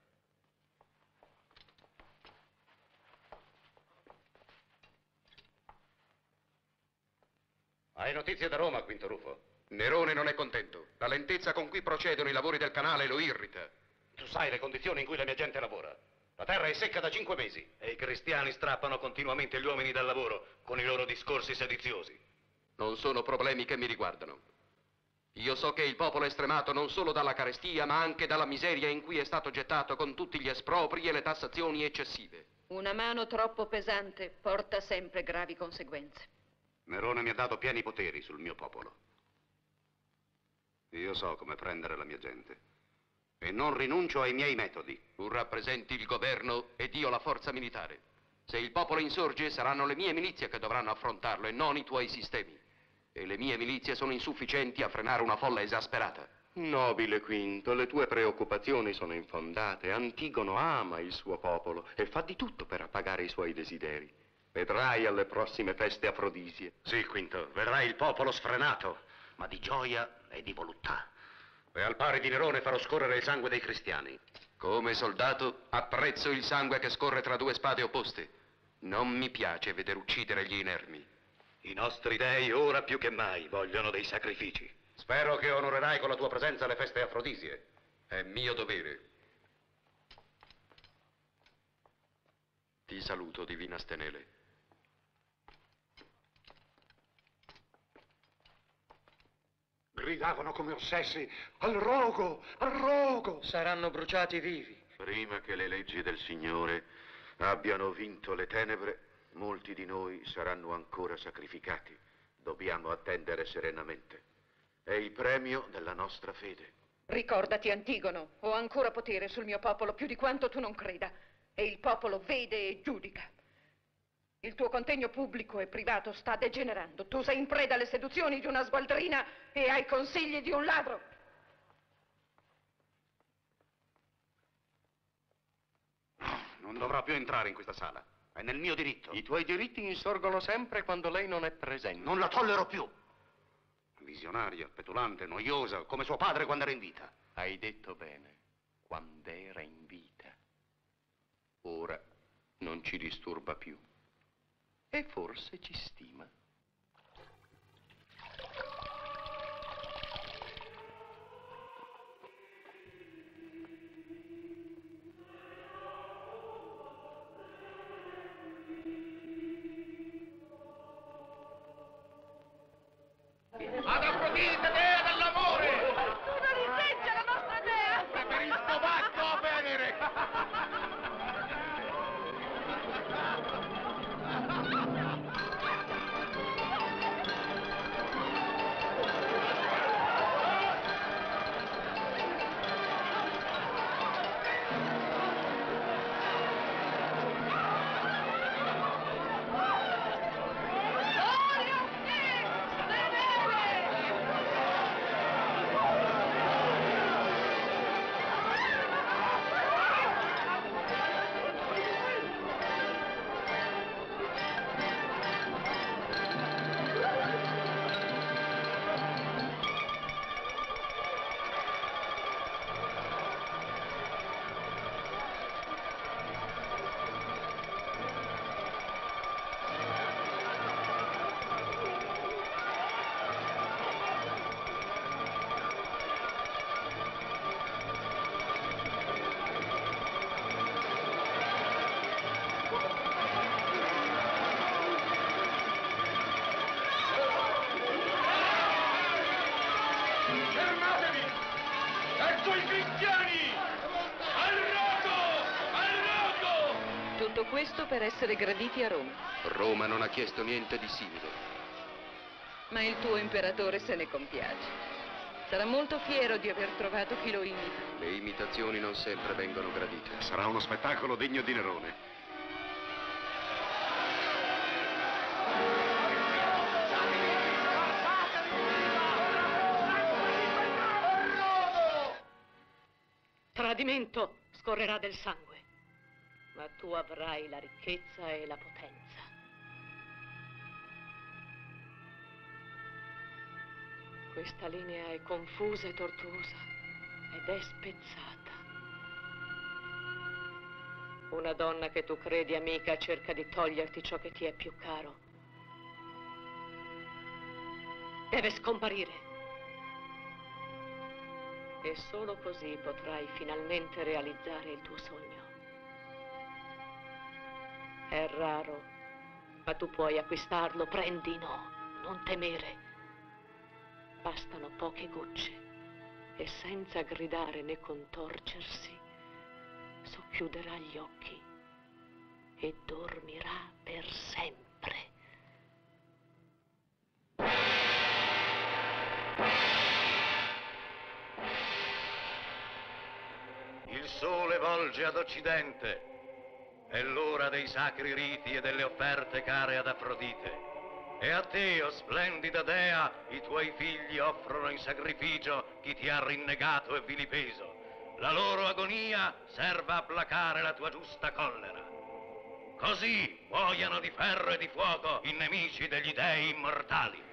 Hai notizie da Roma, Quinto Rufo? Nerone non è contento. La lentezza con cui procedono i lavori del canale lo irrita. Tu sai le condizioni in cui la mia gente lavora. La terra è secca da cinque mesi. E i cristiani strappano continuamente gli uomini dal lavoro con i loro discorsi sediziosi. Non sono problemi che mi riguardano. Io so che il popolo è stremato non solo dalla carestia, ma anche dalla miseria in cui è stato gettato con tutti gli espropri e le tassazioni eccessive. Una mano troppo pesante porta sempre gravi conseguenze. Nerone mi ha dato pieni poteri sul mio popolo. Io so come prendere la mia gente. E non rinuncio ai miei metodi. Tu rappresenti il governo ed io la forza militare. Se il popolo insorge, saranno le mie milizie che dovranno affrontarlo e non i tuoi sistemi. E le mie milizie sono insufficienti a frenare una folla esasperata. Nobile Quinto, le tue preoccupazioni sono infondate. Antigono ama il suo popolo e fa di tutto per appagare i suoi desideri. Vedrai alle prossime feste afrodisiache. Sì, Quinto, vedrai il popolo sfrenato, ma di gioia e di voluttà. E al pari di Nerone farò scorrere il sangue dei cristiani. Come soldato, apprezzo il sangue che scorre tra due spade opposte. Non mi piace vedere uccidere gli inermi. I nostri dei ora più che mai vogliono dei sacrifici. Spero che onorerai con la tua presenza le feste afrodisiache. È mio dovere. Ti saluto, divina Stenele. Gridavano come ossessi, al rogo, al rogo! Saranno bruciati vivi. Prima che le leggi del Signore abbiano vinto le tenebre, molti di noi saranno ancora sacrificati. Dobbiamo attendere serenamente. È il premio della nostra fede. Ricordati, Antigono, ho ancora potere sul mio popolo più di quanto tu non creda. E il popolo vede e giudica. Il tuo contegno pubblico e privato sta degenerando. Tu sei in preda alle seduzioni di una sgualdrina e ai consigli di un ladro. Non dovrà più entrare in questa sala. È nel mio diritto. I tuoi diritti insorgono sempre quando lei non è presente. Non la tollero più. Visionaria, petulante, noiosa, come suo padre quando era in vita. Hai detto bene, quando era in vita. Ora non ci disturba più. E forse ci stima. spirito dea dell'amore! Tu non riteggia la nostra dea! Preferisco Bacco a Venere! Tutto questo per essere graditi a Roma. Roma non ha chiesto niente di simile. Ma il tuo imperatore se ne compiace. Sarà molto fiero di aver trovato chi lo imita. Le imitazioni non sempre vengono gradite. Sarà uno spettacolo degno di Nerone. Tradimento, scorrerà del sangue. Ma tu avrai la ricchezza e la potenza. Questa linea è confusa e tortuosa ed è spezzata. Una donna che tu credi amica cerca di toglierti ciò che ti è più caro. Deve scomparire. E solo così potrai finalmente realizzare il tuo sogno. È raro, ma tu puoi acquistarlo, prendi, no, non temere. Bastano poche gocce e senza gridare né contorcersi, socchiuderà gli occhi e dormirà per sempre. Il sole volge ad occidente. È l'ora dei sacri riti e delle offerte care ad Afrodite. E a te, o splendida dea, i tuoi figli offrono in sacrificio chi ti ha rinnegato e vilipeso. La loro agonia serva a placare la tua giusta collera. Così muoiano di ferro e di fuoco i nemici degli dei immortali.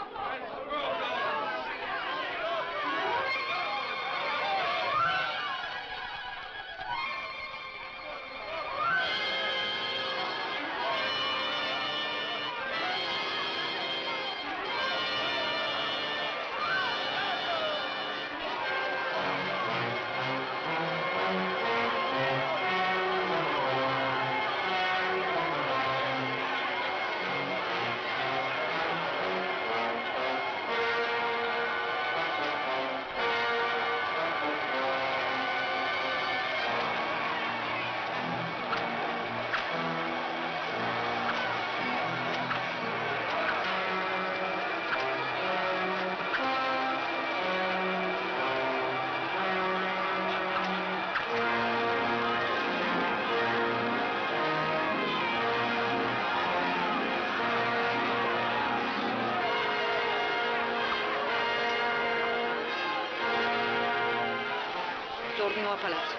Tornino a palazzo.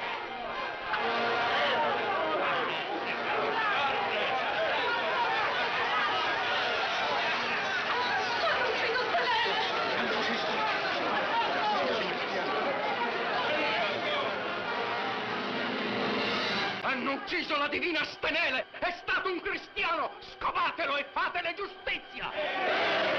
Hanno ucciso la divina Stenele! È stato un cristiano! Scovatelo e fatele giustizia!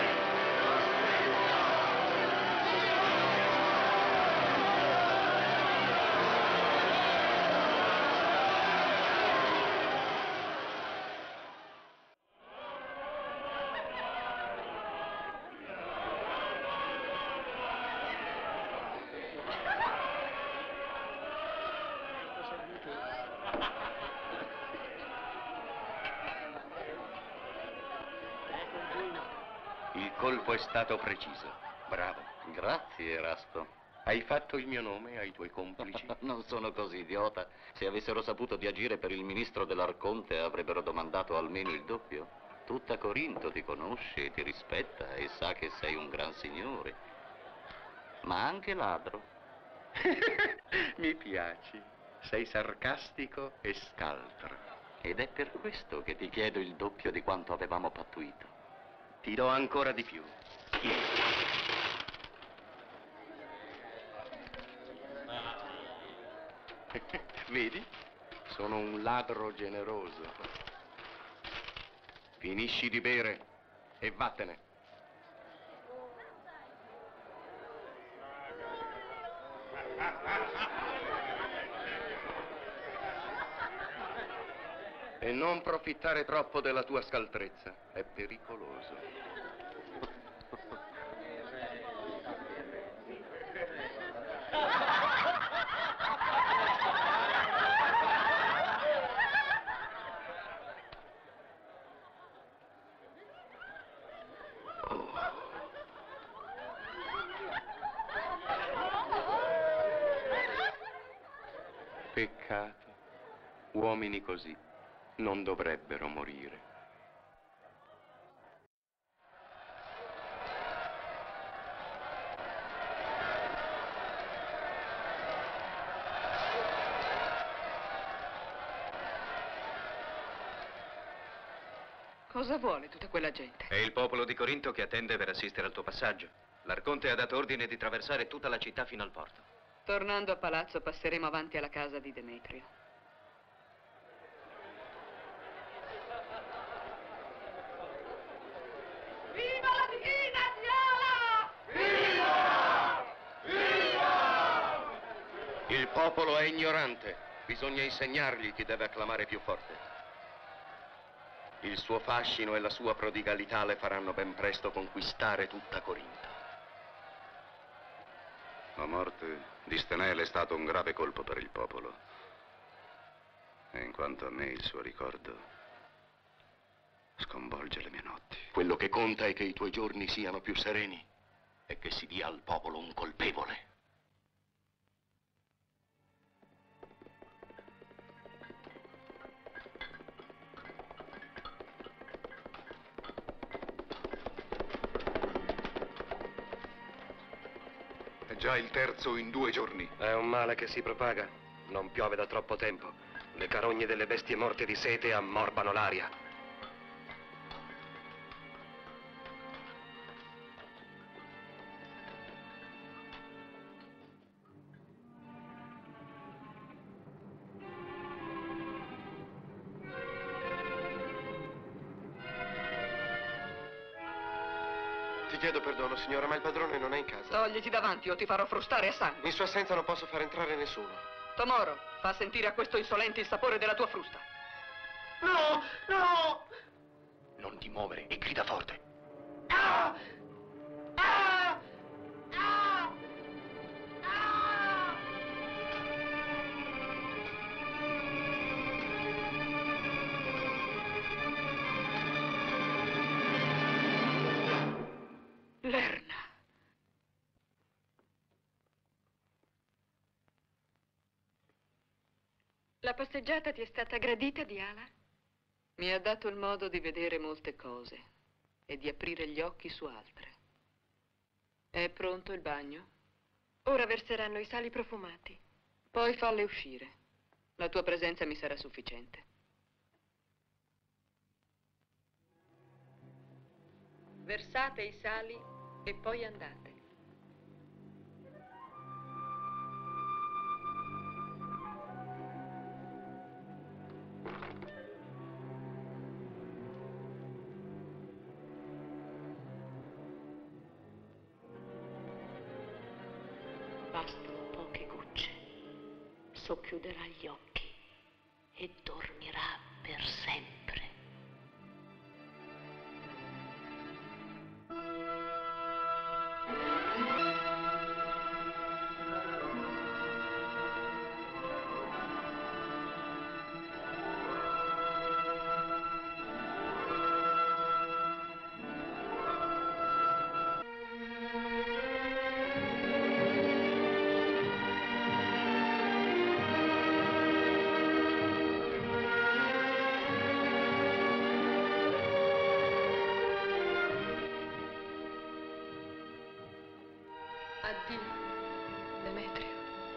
Il colpo è stato preciso. Bravo. Grazie, Erasto. Hai fatto il mio nome ai tuoi complici? Non sono così idiota. Se avessero saputo di agire per il ministro dell'Arconte avrebbero domandato almeno il doppio. Tutta Corinto ti conosce, ti rispetta e sa che sei un gran signore. Ma anche ladro. Mi piaci. Sei sarcastico e scaltro. Ed è per questo che ti chiedo il doppio di quanto avevamo pattuito. Ti do ancora di più. Vedi? Sono un ladro generoso. Finisci di bere e vattene. E non profittare troppo della tua scaltrezza, è pericoloso. Peccato. Uomini così non dovrebbero morire. Cosa vuole tutta quella gente? È il popolo di Corinto che attende per assistere al tuo passaggio. L'Arconte ha dato ordine di traversare tutta la città fino al porto. Tornando a palazzo passeremo avanti alla casa di Demetrio. Viva la divina Fiala! Viva! Viva! Il popolo è ignorante. Bisogna insegnargli chi deve acclamare più forte. Il suo fascino e la sua prodigalità le faranno ben presto conquistare tutta Corinto. La morte di Stenele è stato un grave colpo per il popolo. E in quanto a me il suo ricordo sconvolge le mie notti. Quello che conta è che i tuoi giorni siano più sereni e che si dia al popolo un colpevole. È già il terzo in due giorni. È un male che si propaga. Non piove da troppo tempo. Le carogne delle bestie morte di sete ammorbano l'aria. Ti chiedo perdono, signora, ma il padrone non è in casa. Togliti davanti o ti farò frustare a sangue. In sua assenza non posso far entrare nessuno. Tomoro, fa sentire a questo insolente il sapore della tua frusta. No, no! Non ti muovere e grida forte. Ah! Ah! Ah! Ah! Lerna. La passeggiata ti è stata gradita, Diala? Mi ha dato il modo di vedere molte cose e di aprire gli occhi su altre. È pronto il bagno? Ora verseranno i sali profumati. Poi falle uscire. La tua presenza mi sarà sufficiente. Versate i sali e poi andate. Bastano poche gocce. Socchiuderà gli occhi e dormirà per sempre. Addio, Demetrio.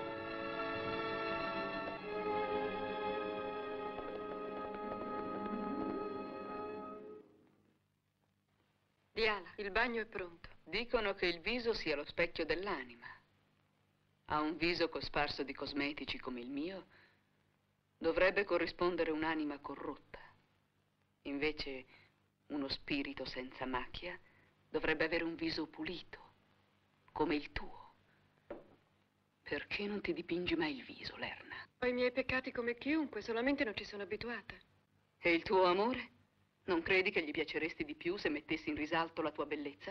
Diana, il bagno è pronto. Dicono che il viso sia lo specchio dell'anima. A un viso cosparso di cosmetici come il mio dovrebbe corrispondere un'anima corrotta. Invece uno spirito senza macchia dovrebbe avere un viso pulito, come il tuo. Perché non ti dipingi mai il viso, Lerna? Ho i miei peccati come chiunque, solamente non ci sono abituata. E il tuo amore? Non credi che gli piaceresti di più se mettessi in risalto la tua bellezza?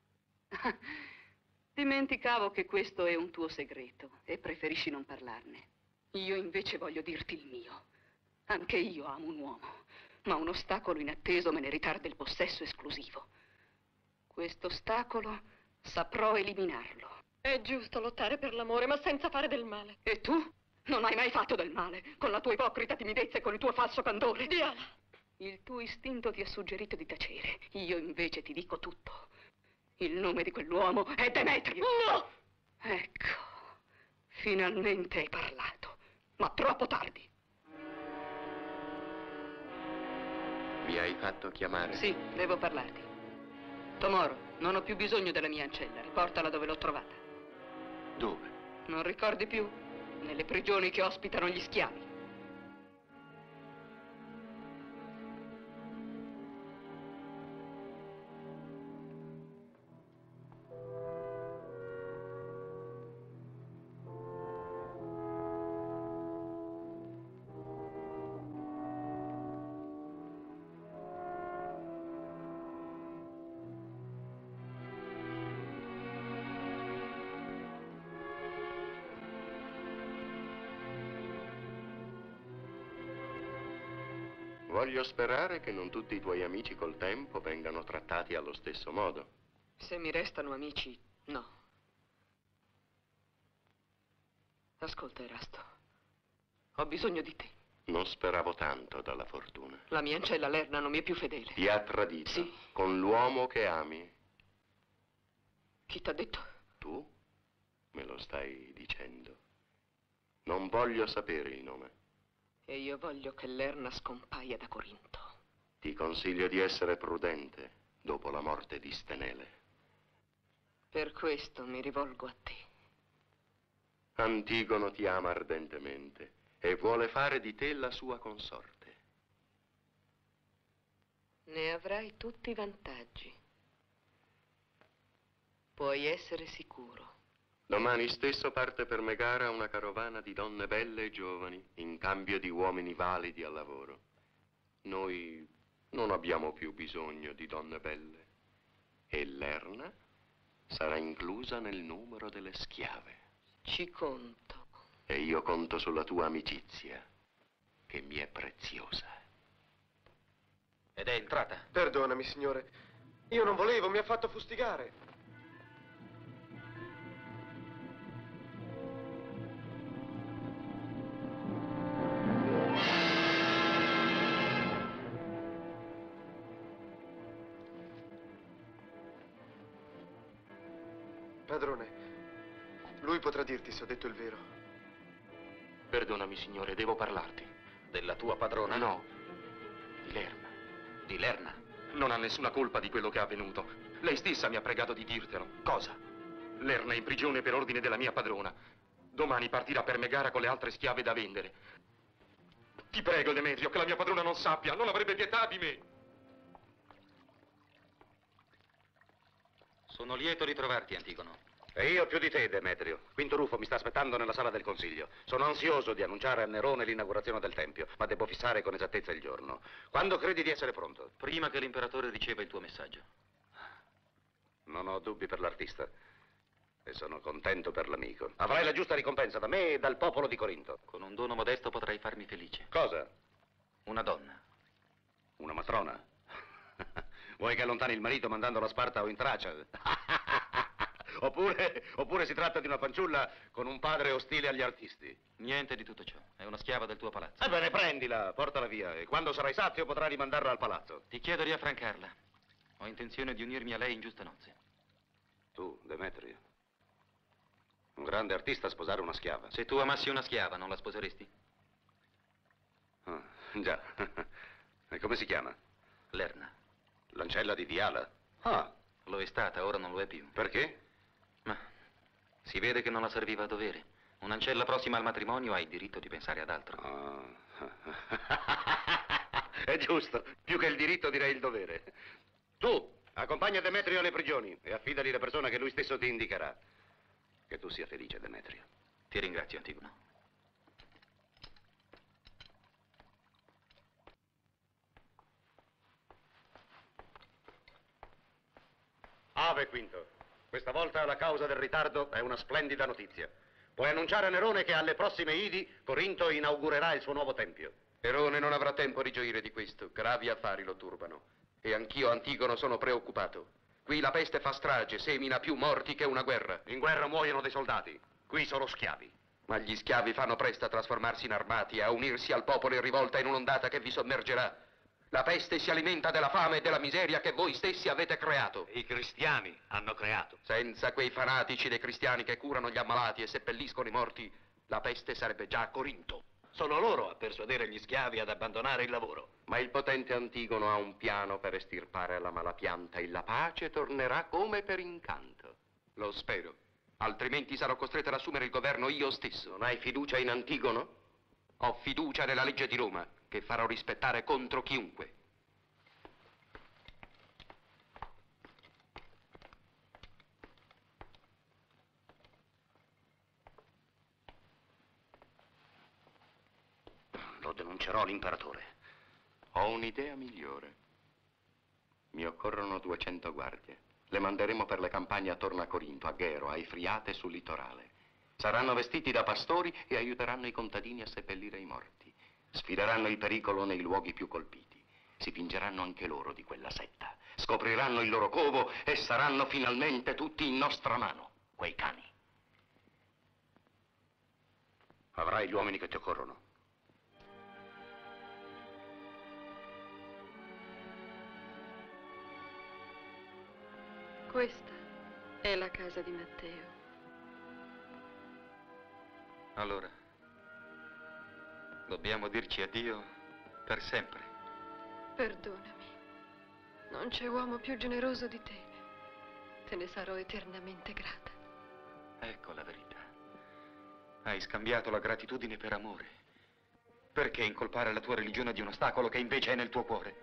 Dimenticavo che questo è un tuo segreto e preferisci non parlarne. Io invece voglio dirti il mio. Anche io amo un uomo, ma un ostacolo inatteso me ne ritarda il possesso esclusivo. Questo ostacolo saprò eliminarlo. È giusto lottare per l'amore, ma senza fare del male. E tu? Non hai mai fatto del male, con la tua ipocrita timidezza e con il tuo falso candore. Diana! Il tuo istinto ti ha suggerito di tacere. Io invece ti dico tutto. Il nome di quell'uomo è Demetrio. No! Ecco, finalmente hai parlato, ma troppo tardi. Mi hai fatto chiamare? Sì, devo parlarti. Tomoro, non ho più bisogno della mia ancella, riportala dove l'ho trovata. Dove? Non ricordi più? Nelle prigioni che ospitano gli schiavi. Voglio sperare che non tutti i tuoi amici col tempo vengano trattati allo stesso modo. Se mi restano amici, no. Ascolta, Erasto. Ho bisogno di te. Non speravo tanto dalla fortuna. La mia ancella Lerna non mi è più fedele. Ti ha tradito? Sì. Con l'uomo che ami? Chi t'ha detto? Tu? Me lo stai dicendo. Non voglio sapere il nome. E io voglio che Lerna scompaia da Corinto. Ti consiglio di essere prudente dopo la morte di Stenele. Per questo mi rivolgo a te. Antigono ti ama ardentemente e vuole fare di te la sua consorte. Ne avrai tutti i vantaggi. Puoi essere sicuro. Domani stesso parte per Megara una carovana di donne belle e giovani, in cambio di uomini validi al lavoro. Noi non abbiamo più bisogno di donne belle. E Lerna sarà inclusa nel numero delle schiave. Ci conto. E io conto sulla tua amicizia, che mi è preziosa. Ed è entrata? Perdonami, signore. Io non volevo, mi ha fatto fustigare. Padrone, lui potrà dirti se ho detto il vero. Perdonami, signore, devo parlarti. Della tua padrona? No, di Lerna. Di Lerna? Non ha nessuna colpa di quello che è avvenuto. Lei stessa mi ha pregato di dirtelo. Cosa? Lerna è in prigione per ordine della mia padrona. Domani partirà per Megara con le altre schiave da vendere. Ti prego, Demetrio, che la mia padrona non sappia. Non avrebbe pietà di me. Sono lieto di trovarti, Antigono. E io più di te, Demetrio. Quinto Rufo mi sta aspettando nella sala del Consiglio. Sono ansioso di annunciare a Nerone l'inaugurazione del Tempio, ma devo fissare con esattezza il giorno. Quando credi di essere pronto? Prima che l'imperatore riceva il tuo messaggio. Non ho dubbi per l'artista. E sono contento per l'amico. Avrai la giusta ricompensa da me e dal popolo di Corinto. Con un dono modesto potrai farmi felice. Cosa? Una donna. Una matrona? Vuoi che allontani il marito mandandolo a Sparta o in Tracia? oppure, oppure si tratta di una fanciulla con un padre ostile agli artisti? Niente di tutto ciò. È una schiava del tuo palazzo. Ebbene, prendila, portala via e quando sarai sazio potrai rimandarla al palazzo. Ti chiedo di affrancarla. Ho intenzione di unirmi a lei in giuste nozze. Tu, Demetrio, Un grande artista sposare una schiava. Se tu amassi una schiava, non la sposeresti? Ah, già. E come si chiama? Lerna. L'ancella di Viala? Ah. Lo è stata, ora non lo è più. Perché? Ma si vede che non la serviva a dovere. Un'ancella prossima al matrimonio ha il diritto di pensare ad altro. Oh. È giusto. Più che il diritto direi il dovere. Tu, accompagna Demetrio alle prigioni e affidagli la persona che lui stesso ti indicherà. Che tu sia felice, Demetrio. Ti ringrazio, Antigono. Ave Quinto. Questa volta la causa del ritardo è una splendida notizia. Puoi annunciare a Nerone che alle prossime Idi Corinto inaugurerà il suo nuovo tempio. Nerone non avrà tempo di gioire di questo. Gravi affari lo turbano. E anch'io, Antigono, sono preoccupato. Qui la peste fa strage, semina più morti che una guerra. In guerra muoiono dei soldati. Qui sono schiavi. Ma gli schiavi fanno presto a trasformarsi in armati e a unirsi al popolo in rivolta in un'ondata che vi sommergerà. La peste si alimenta della fame e della miseria che voi stessi avete creato. I cristiani hanno creato. Senza quei fanatici dei cristiani che curano gli ammalati e seppelliscono i morti, la peste sarebbe già a Corinto. Sono loro a persuadere gli schiavi ad abbandonare il lavoro. Ma il potente Antigono ha un piano per estirpare la malapianta e la pace tornerà come per incanto. Lo spero. Altrimenti sarò costretto ad assumere il governo io stesso. Non hai fiducia in Antigono? Ho fiducia nella legge di Roma, che farò rispettare contro chiunque. Lo denuncerò all'imperatore. Ho un'idea migliore. Mi occorrono duecento guardie. Le manderemo per le campagne attorno a Corinto, a Ghero, a Ifriate e sul litorale. Saranno vestiti da pastori e aiuteranno i contadini a seppellire i morti. Sfideranno il pericolo nei luoghi più colpiti. Si fingeranno anche loro di quella setta. Scopriranno il loro covo e saranno finalmente tutti in nostra mano, quei cani. Avrai gli uomini che ti occorrono. Questa è la casa di Matteo. Allora, dobbiamo dirci addio per sempre. Perdonami. Non c'è uomo più generoso di te. Te ne sarò eternamente grata. Ecco la verità. Hai scambiato la gratitudine per amore. Perché incolpare la tua religione di un ostacolo che invece è nel tuo cuore?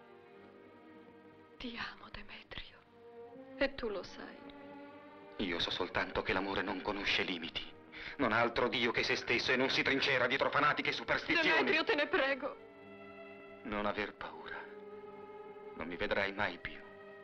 Ti amo, Demetrio. E tu lo sai. Io so soltanto che l'amore non conosce limiti. Non ha altro Dio che se stesso e non si trincera dietro fanatiche superstizioni. Demetrio, te ne prego. Non aver paura. Non mi vedrai mai più.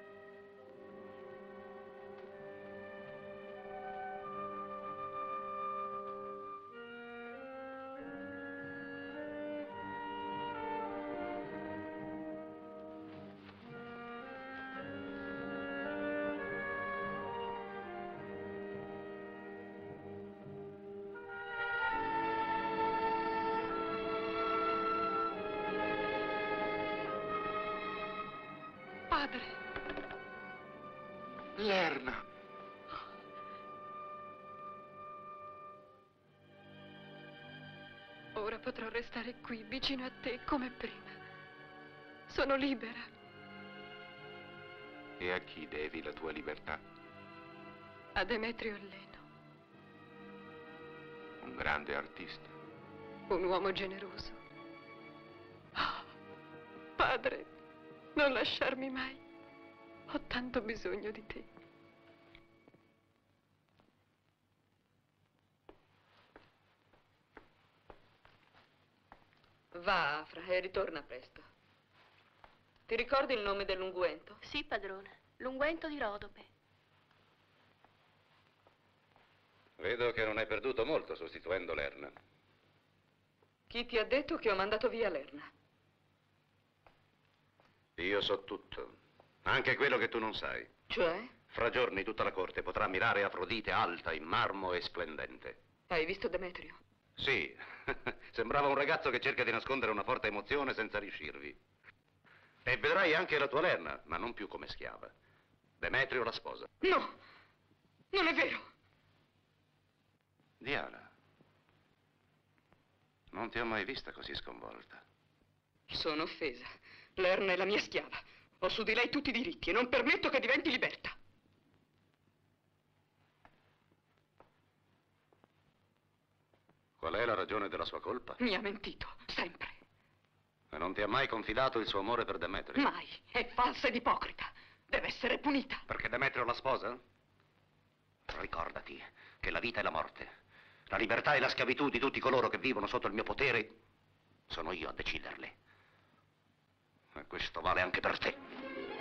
Padre. Lerna. Ora potrò restare qui, vicino a te, come prima. Sono libera. E a chi devi la tua libertà? A Demetrio Alleno. Un grande artista. Un uomo generoso. Oh, padre, non lasciarmi mai. Ho tanto bisogno di te. Va, Afra, e ritorna presto. Ti ricordi il nome dell'unguento? Sì, padrone. L'unguento di Rodope. Vedo che non hai perduto molto sostituendo Lerna. Chi ti ha detto che ho mandato via Lerna? Io so tutto. Anche quello che tu non sai. Cioè? Fra giorni tutta la corte potrà ammirare Afrodite alta, in marmo e splendente. Hai visto Demetrio? Sì, sembrava un ragazzo che cerca di nascondere una forte emozione senza riuscirvi. E vedrai anche la tua Lerna, ma non più come schiava. Demetrio la sposa. No, non è vero. Diana, non ti ho mai vista così sconvolta. Sono offesa. Lerna è la mia schiava. Ho su di lei tutti i diritti e non permetto che diventi liberta. Qual è la ragione della sua colpa? Mi ha mentito, sempre. E non ti ha mai confidato il suo amore per Demetrio? Mai. È falsa ed ipocrita. Deve essere punita. Perché Demetrio la sposa? Ricordati che la vita e la morte, la libertà e la schiavitù di tutti coloro che vivono sotto il mio potere, sono io a deciderle. E questo vale anche per te.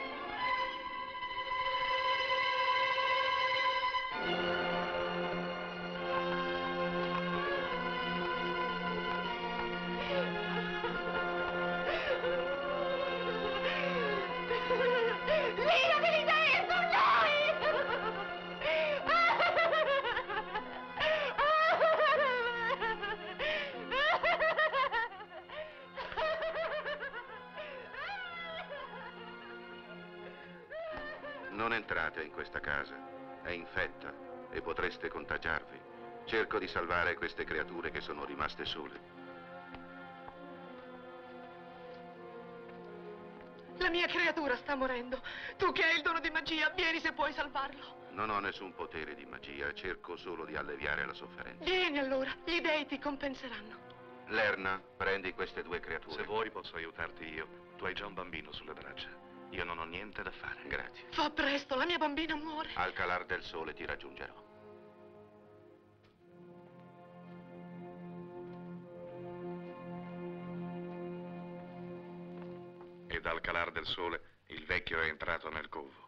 Non entrate in questa casa, è infetta e potreste contagiarvi. Cerco di salvare queste creature che sono rimaste sole. La mia creatura sta morendo. Tu che hai il dono di magia, vieni se puoi salvarlo. Non ho nessun potere di magia, cerco solo di alleviare la sofferenza. Vieni allora, gli dei ti compenseranno. Lerna, prendi queste due creature. Se vuoi posso aiutarti io. Tu hai già un bambino sulle braccia. Io non ho niente da fare. Grazie. Fa presto, la mia bambina muore. Al calar del sole ti raggiungerò. E dal calar del sole il vecchio è entrato nel covo.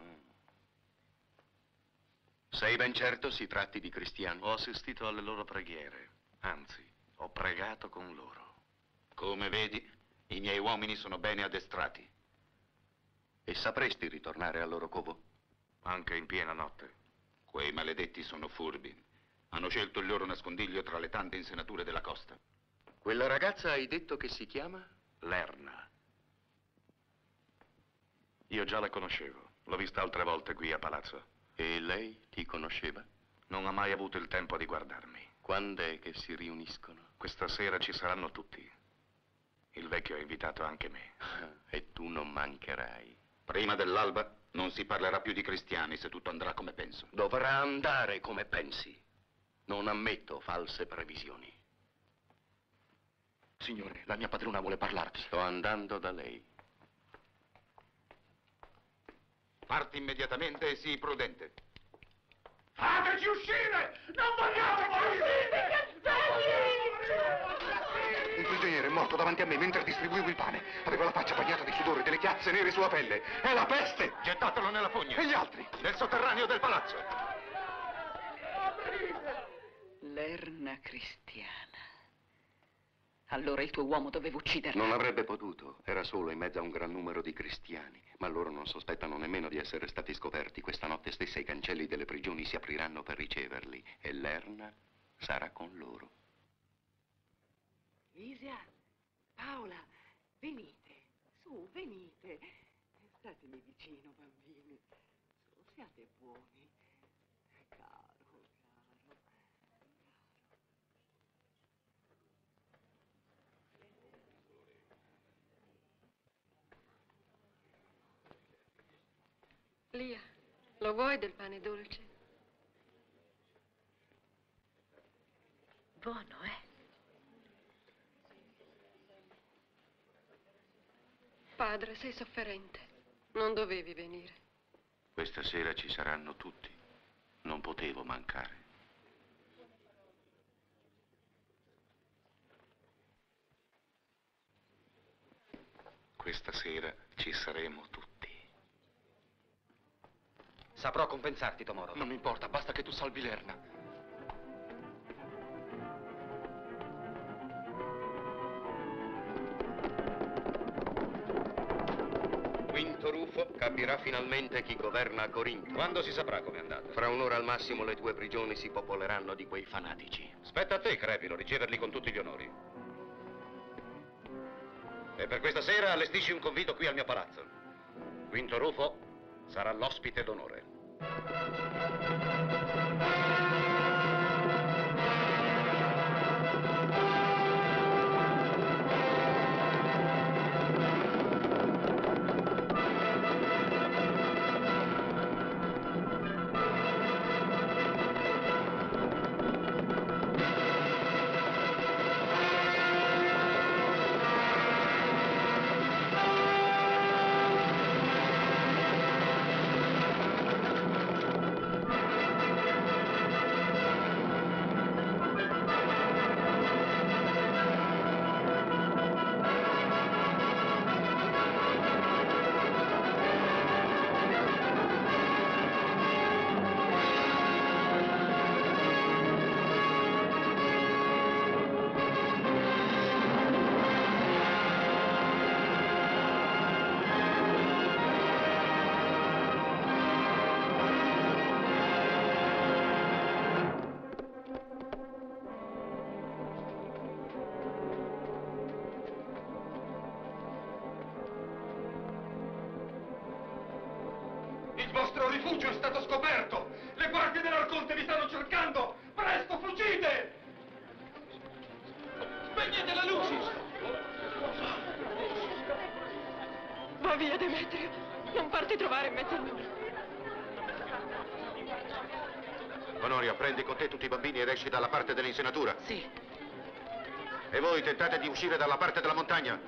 Sei ben certo si tratti di cristiani? Ho assistito alle loro preghiere. Anzi, ho pregato con loro. Come vedi, i miei uomini sono bene addestrati. E sapresti ritornare al loro covo? Anche in piena notte. Quei maledetti sono furbi. Hanno scelto il loro nascondiglio tra le tante insenature della costa. Quella ragazza hai detto che si chiama? Lerna. Io già la conoscevo. L'ho vista altre volte qui a palazzo. E lei ti conosceva? Non ha mai avuto il tempo di guardarmi. Quando è che si riuniscono? Questa sera ci saranno tutti. Il vecchio ha invitato anche me. E tu non mancherai. Prima dell'alba non si parlerà più di cristiani se tutto andrà come penso. Dovrà andare come pensi. Non ammetto false previsioni. Signore, la mia padrona vuole parlarti. Sto andando da lei. Parti immediatamente e sii prudente. Fateci uscire! Non vogliamo morire! Un prigioniero è morto davanti a me mentre distribuivo il pane. Aveva la faccia bagnata di sudore, delle chiazze nere sulla pelle. È la peste! Gettatelo nella fogna. E gli altri? Nel sotterraneo del palazzo. Lerna cristiana. Allora il tuo uomo doveva ucciderla. Non avrebbe potuto. Era solo in mezzo a un gran numero di cristiani. Ma loro non sospettano nemmeno di essere stati scoperti. Questa notte stessa i cancelli delle prigioni si apriranno per riceverli. E Lerna sarà con loro. Lisia, Paola, venite, su, venite. Statemi vicino, bambini. Su, siate buoni. Caro, caro. Lia, lo vuoi del pane dolce? Buono, eh? Padre, sei sofferente. Non dovevi venire. Questa sera ci saranno tutti. Non potevo mancare. Questa sera ci saremo tutti. Saprò compensarti, Tomoro. Non mi importa, basta che tu salvi Lerna. Quinto Rufo capirà finalmente chi governa Corinto. Quando si saprà com'è andata? Fra un'ora al massimo le tue prigioni si popoleranno di quei fanatici. Spetta a te, Crepilo, riceverli con tutti gli onori. E per questa sera allestisci un convito qui al mio palazzo. Quinto Rufo sarà l'ospite d'onore. vostro rifugio è stato scoperto! Le guardie dell'Arconte vi stanno cercando! Presto, fuggite! Spegnete la luce! Va via, Demetrio. Non farti trovare in mezzo a noi. Onoria, prendi con te tutti i bambini ed esci dalla parte dell'insenatura. Sì. E voi tentate di uscire dalla parte della montagna.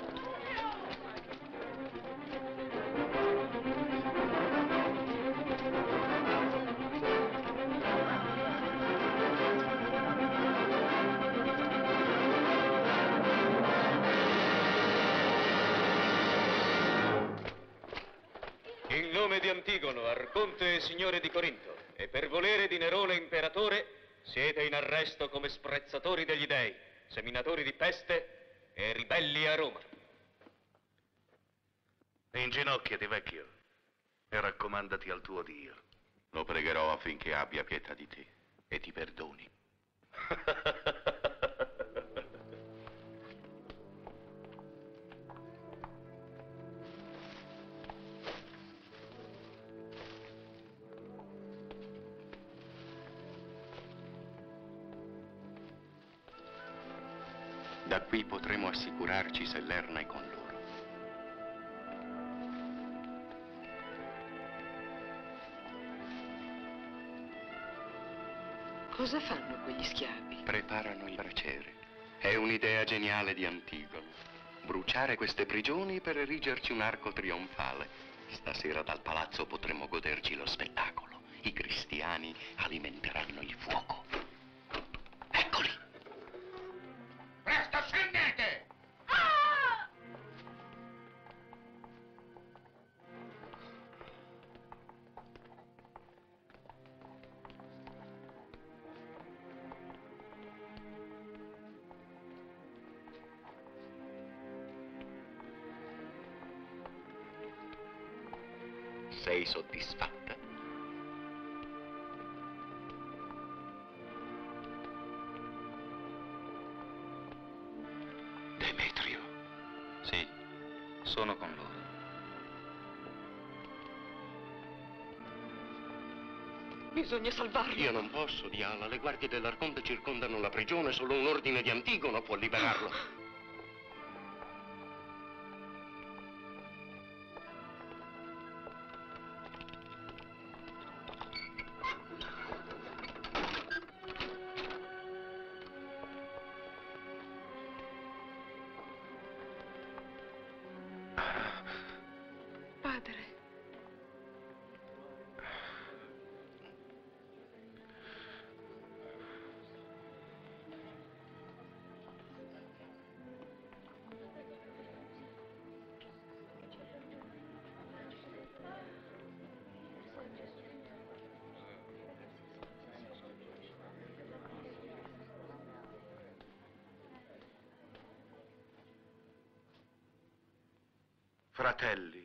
In nome di Antigono, Arconte e signore di Corinto, e per volere di Nerone imperatore, siete in arresto come sprezzatori degli dei, seminatori di peste e ribelli a Roma. Inginocchiati, vecchio, e raccomandati al tuo Dio. Lo pregherò affinché abbia pietà di te e ti perdoni. Da qui potremo assicurarci se Lerna è con loro. Cosa fanno quegli schiavi? Preparano il braciere. È un'idea geniale di Antigono. Bruciare queste prigioni per erigerci un arco trionfale. Stasera dal palazzo potremo goderci lo spettacolo. I cristiani alimenteranno il fuoco. Eccoli! Presto, scendete! Sei soddisfatta? Demetrio. Sì, sono con loro. Bisogna salvarlo. Io non posso, Diala. Le guardie dell'Arconte circondano la prigione. Solo un ordine di Antigono può liberarlo. Padre. Fratelli,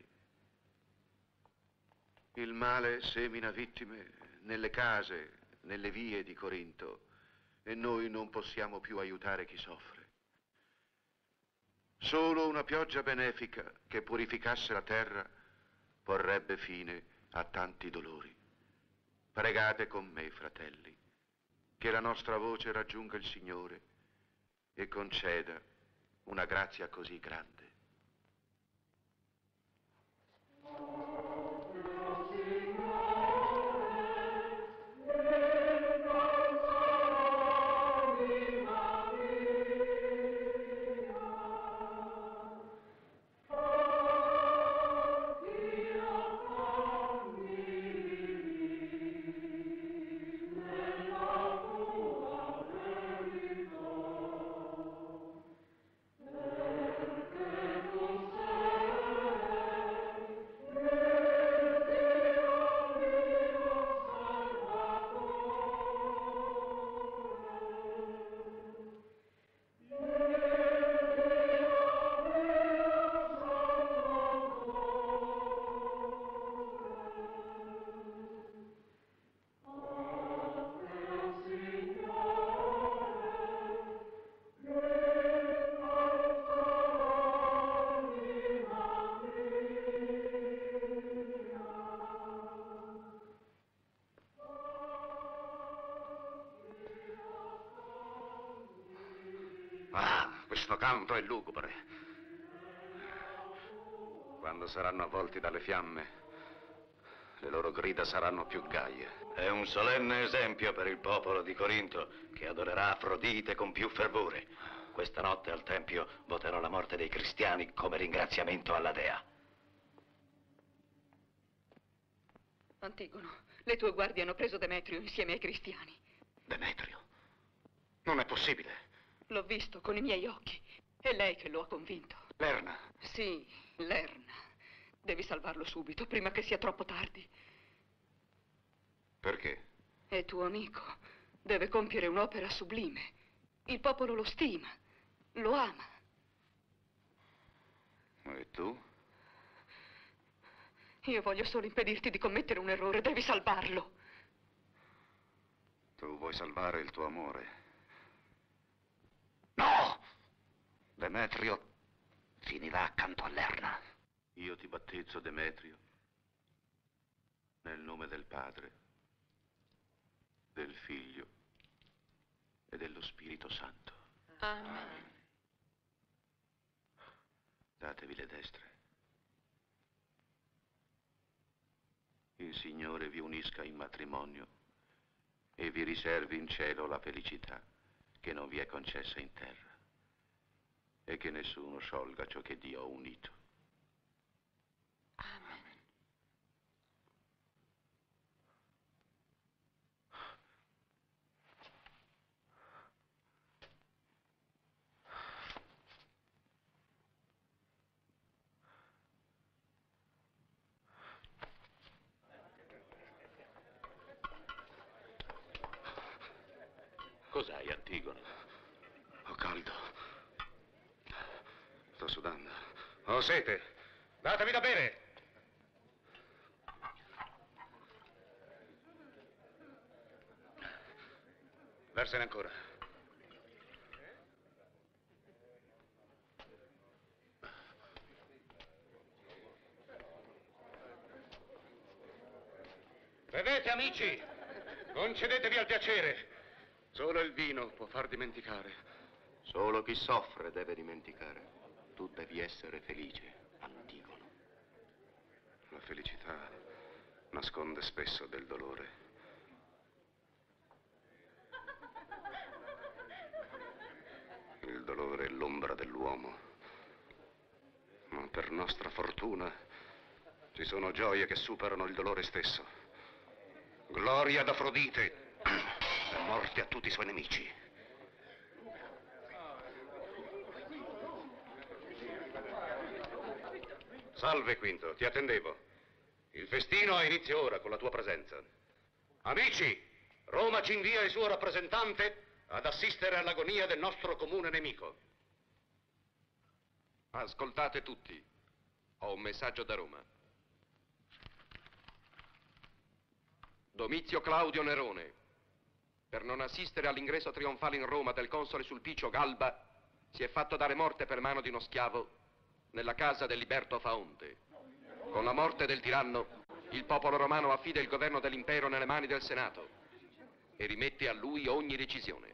il male semina vittime nelle case, nelle vie di Corinto e noi non possiamo più aiutare chi soffre. Solo una pioggia benefica che purificasse la terra porrebbe fine a tanti dolori. Pregate con me, fratelli, che la nostra voce raggiunga il Signore e conceda una grazia così grande. Perché canto è lugubre. Quando saranno avvolti dalle fiamme, le loro grida saranno più gaie. È un solenne esempio per il popolo di Corinto, che adorerà Afrodite con più fervore. Questa notte al Tempio voterò la morte dei cristiani come ringraziamento alla dea. Antigono, le tue guardie hanno preso Demetrio insieme ai cristiani. Demetrio? Non è possibile. L'ho visto con i miei occhi. È lei che lo ha convinto. Lerna? Sì, Lerna. Devi salvarlo subito, prima che sia troppo tardi. Perché? È tuo amico. Deve compiere un'opera sublime. Il popolo lo stima, lo ama. E tu? Io voglio solo impedirti di commettere un errore. Devi salvarlo. Tu vuoi salvare il tuo amore? No! Demetrio finirà accanto a Lerna. Io ti battezzo, Demetrio, nel nome del Padre, del Figlio e dello Spirito Santo. Amen. Datevi le destre. Il Signore vi unisca in matrimonio e vi riservi in cielo la felicità che non vi è concessa in terra, e che nessuno sciolga ciò che Dio ha unito. Amen. Cos'hai, Antigono? Ho caldo. Sto sudando. Ho sete. Datemi da bere. Versene ancora. Bevete, amici. Concedetevi al piacere. Solo il vino può far dimenticare. Solo chi soffre deve dimenticare. Tu devi essere felice, Antigono. La felicità nasconde spesso del dolore. Il dolore è l'ombra dell'uomo. Ma per nostra fortuna ci sono gioie che superano il dolore stesso. Gloria ad Afrodite! E morte a tutti i suoi nemici. Salve, Quinto, ti attendevo. Il festino ha inizio ora con la tua presenza. Amici, Roma ci invia il suo rappresentante ad assistere all'agonia del nostro comune nemico. Ascoltate tutti. Ho un messaggio da Roma. Domizio Claudio Nerone, per non assistere all'ingresso trionfale in Roma del console Sulpicio Galba, si è fatto dare morte per mano di uno schiavo nella casa del Liberto Faonte. Con la morte del tiranno, il popolo romano affida il governo dell'impero nelle mani del Senato e rimette a lui ogni decisione.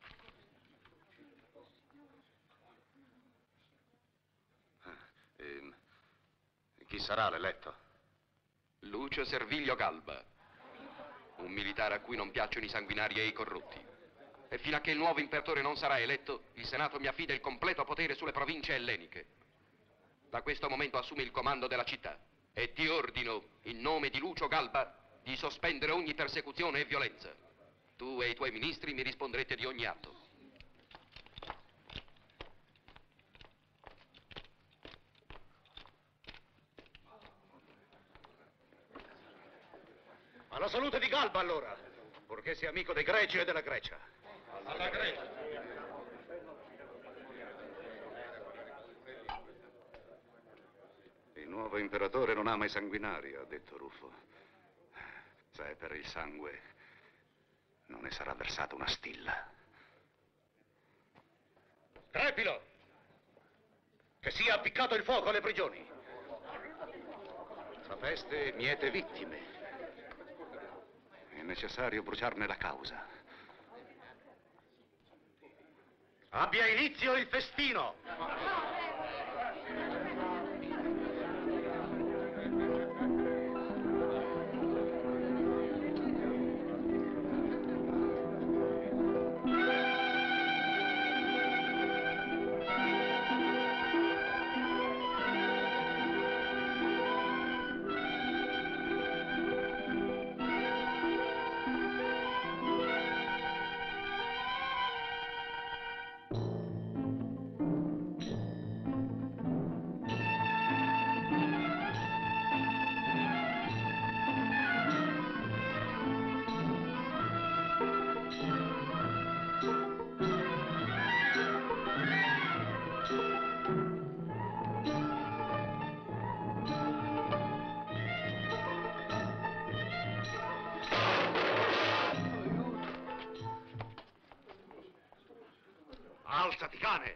E chi sarà l'eletto? Lucio Serviglio Galba, un militare a cui non piacciono i sanguinari e i corrotti. E fino a che il nuovo imperatore non sarà eletto, il Senato mi affida il completo potere sulle province elleniche. Da questo momento assumi il comando della città e ti ordino, in nome di Lucio Galba, di sospendere ogni persecuzione e violenza. Tu e i tuoi ministri mi risponderete di ogni atto. Alla salute di Galba, allora, purché sia amico dei greci e della Grecia. Alla Grecia. Il nuovo imperatore non ama i sanguinari, ha detto Ruffo. Se è per il sangue, non ne sarà versata una stilla. Crepilo! Che sia appiccato il fuoco alle prigioni. Questa feste miete vittime. È necessario bruciarne la causa. Abbia inizio il festino! Alzati, cane!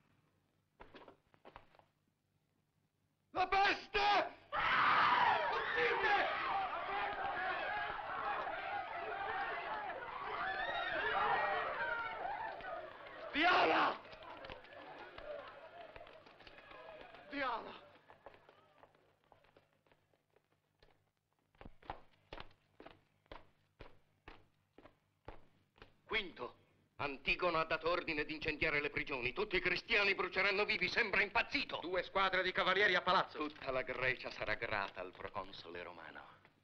La peste! Viola! Viola! Quinto, Antigono ha dato ordine di incendiare le prigioni. Tutti i cristiani bruceranno vivi, sembra impazzito. Due squadre di cavalieri a palazzo. Tutta la Grecia sarà grata al proconsole romano.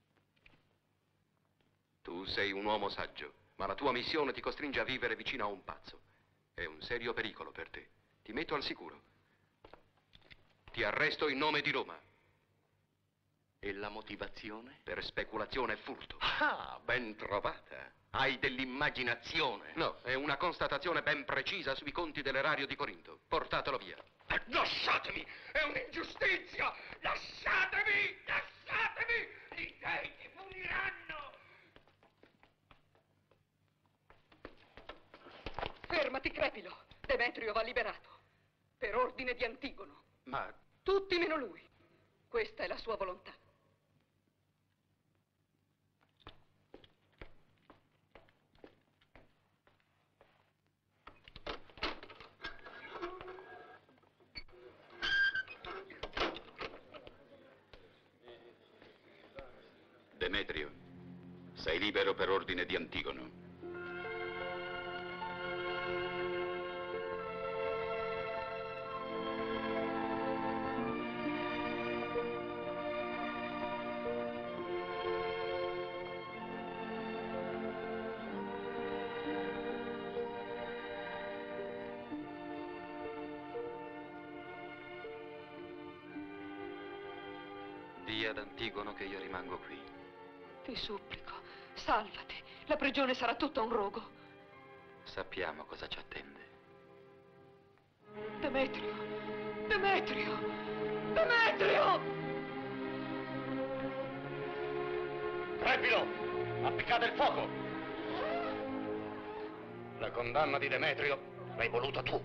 Tu sei un uomo saggio, ma la tua missione ti costringe a vivere vicino a un pazzo. È un serio pericolo per te. Ti metto al sicuro. Ti arresto in nome di Roma. E la motivazione? Per speculazione e furto. Ah, ben trovata. Hai dell'immaginazione. No, è una constatazione ben precisa sui conti dell'erario di Corinto. Portatelo via. Lasciatemi! È un'ingiustizia! Lasciatemi! Lasciatemi! Gli dei ti puniranno! Fermati, Crepilo. Demetrio va liberato. Per ordine di Antigono. Ma... Tutti meno lui. Questa è la sua volontà. Demetrio, sei libero per ordine di Antigono. Dì ad Antigono che io rimango qui. Ti supplico, salvati. La prigione sarà tutta un rogo. Sappiamo cosa ci attende. Demetrio! Demetrio! Demetrio! Crepilo! Appiccate il fuoco! La condanna di Demetrio l'hai voluta tu.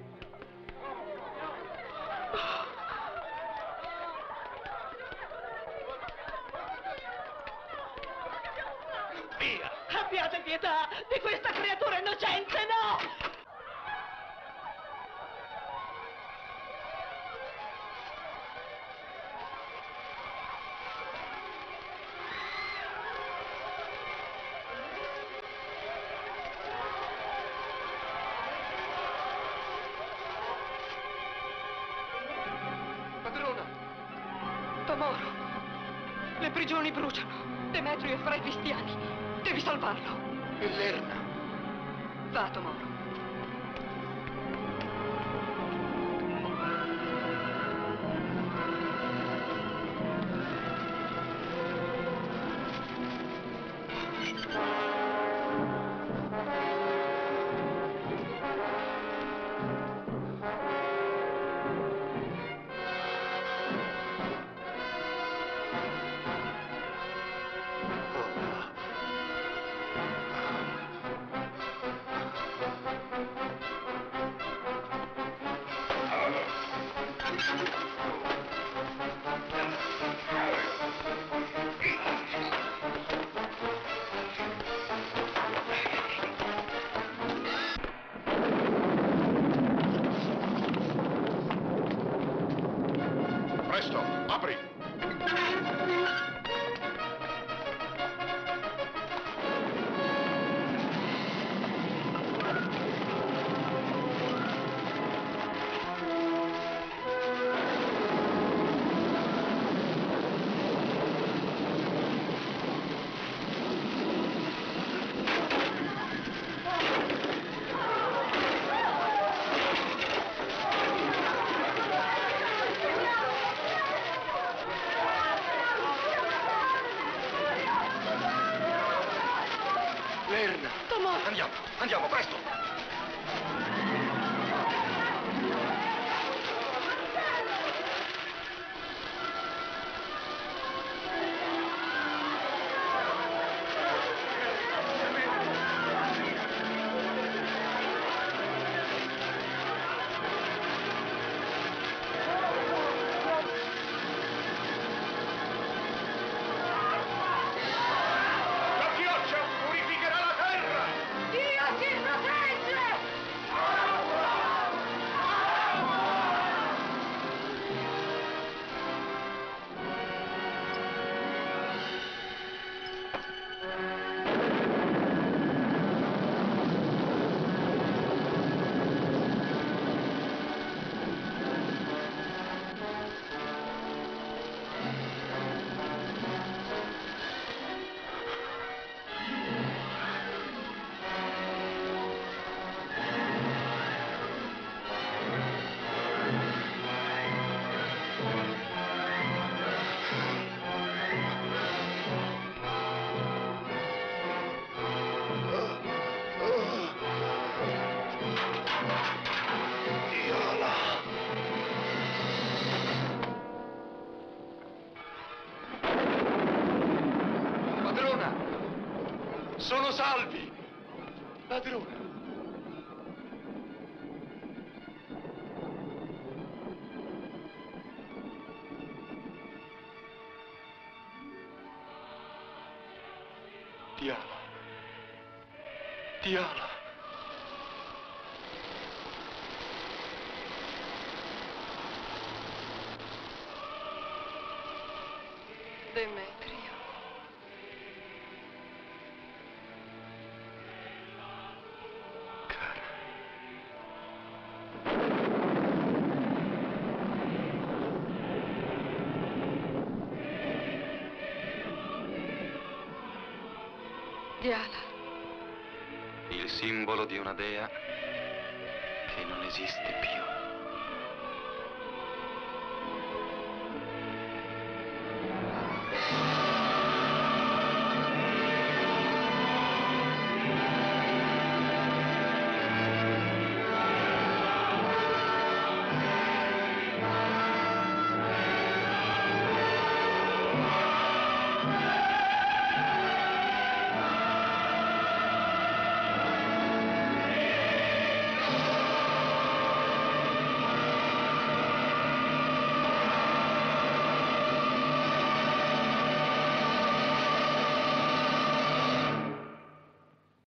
Via! Abbiate pietà di questa creatura innocente, no! Padrona! Tomoro! Le prigioni bruciano. Demetrio è fra i cristiani. Devi salvarlo. E Lerna? Va, Tomoro. Andiamo! Andiamo, andiamo, presto! Sono salvi! Padrona! Diala! Diala! Demetrio. Diala. Il simbolo di una dea che non esiste più.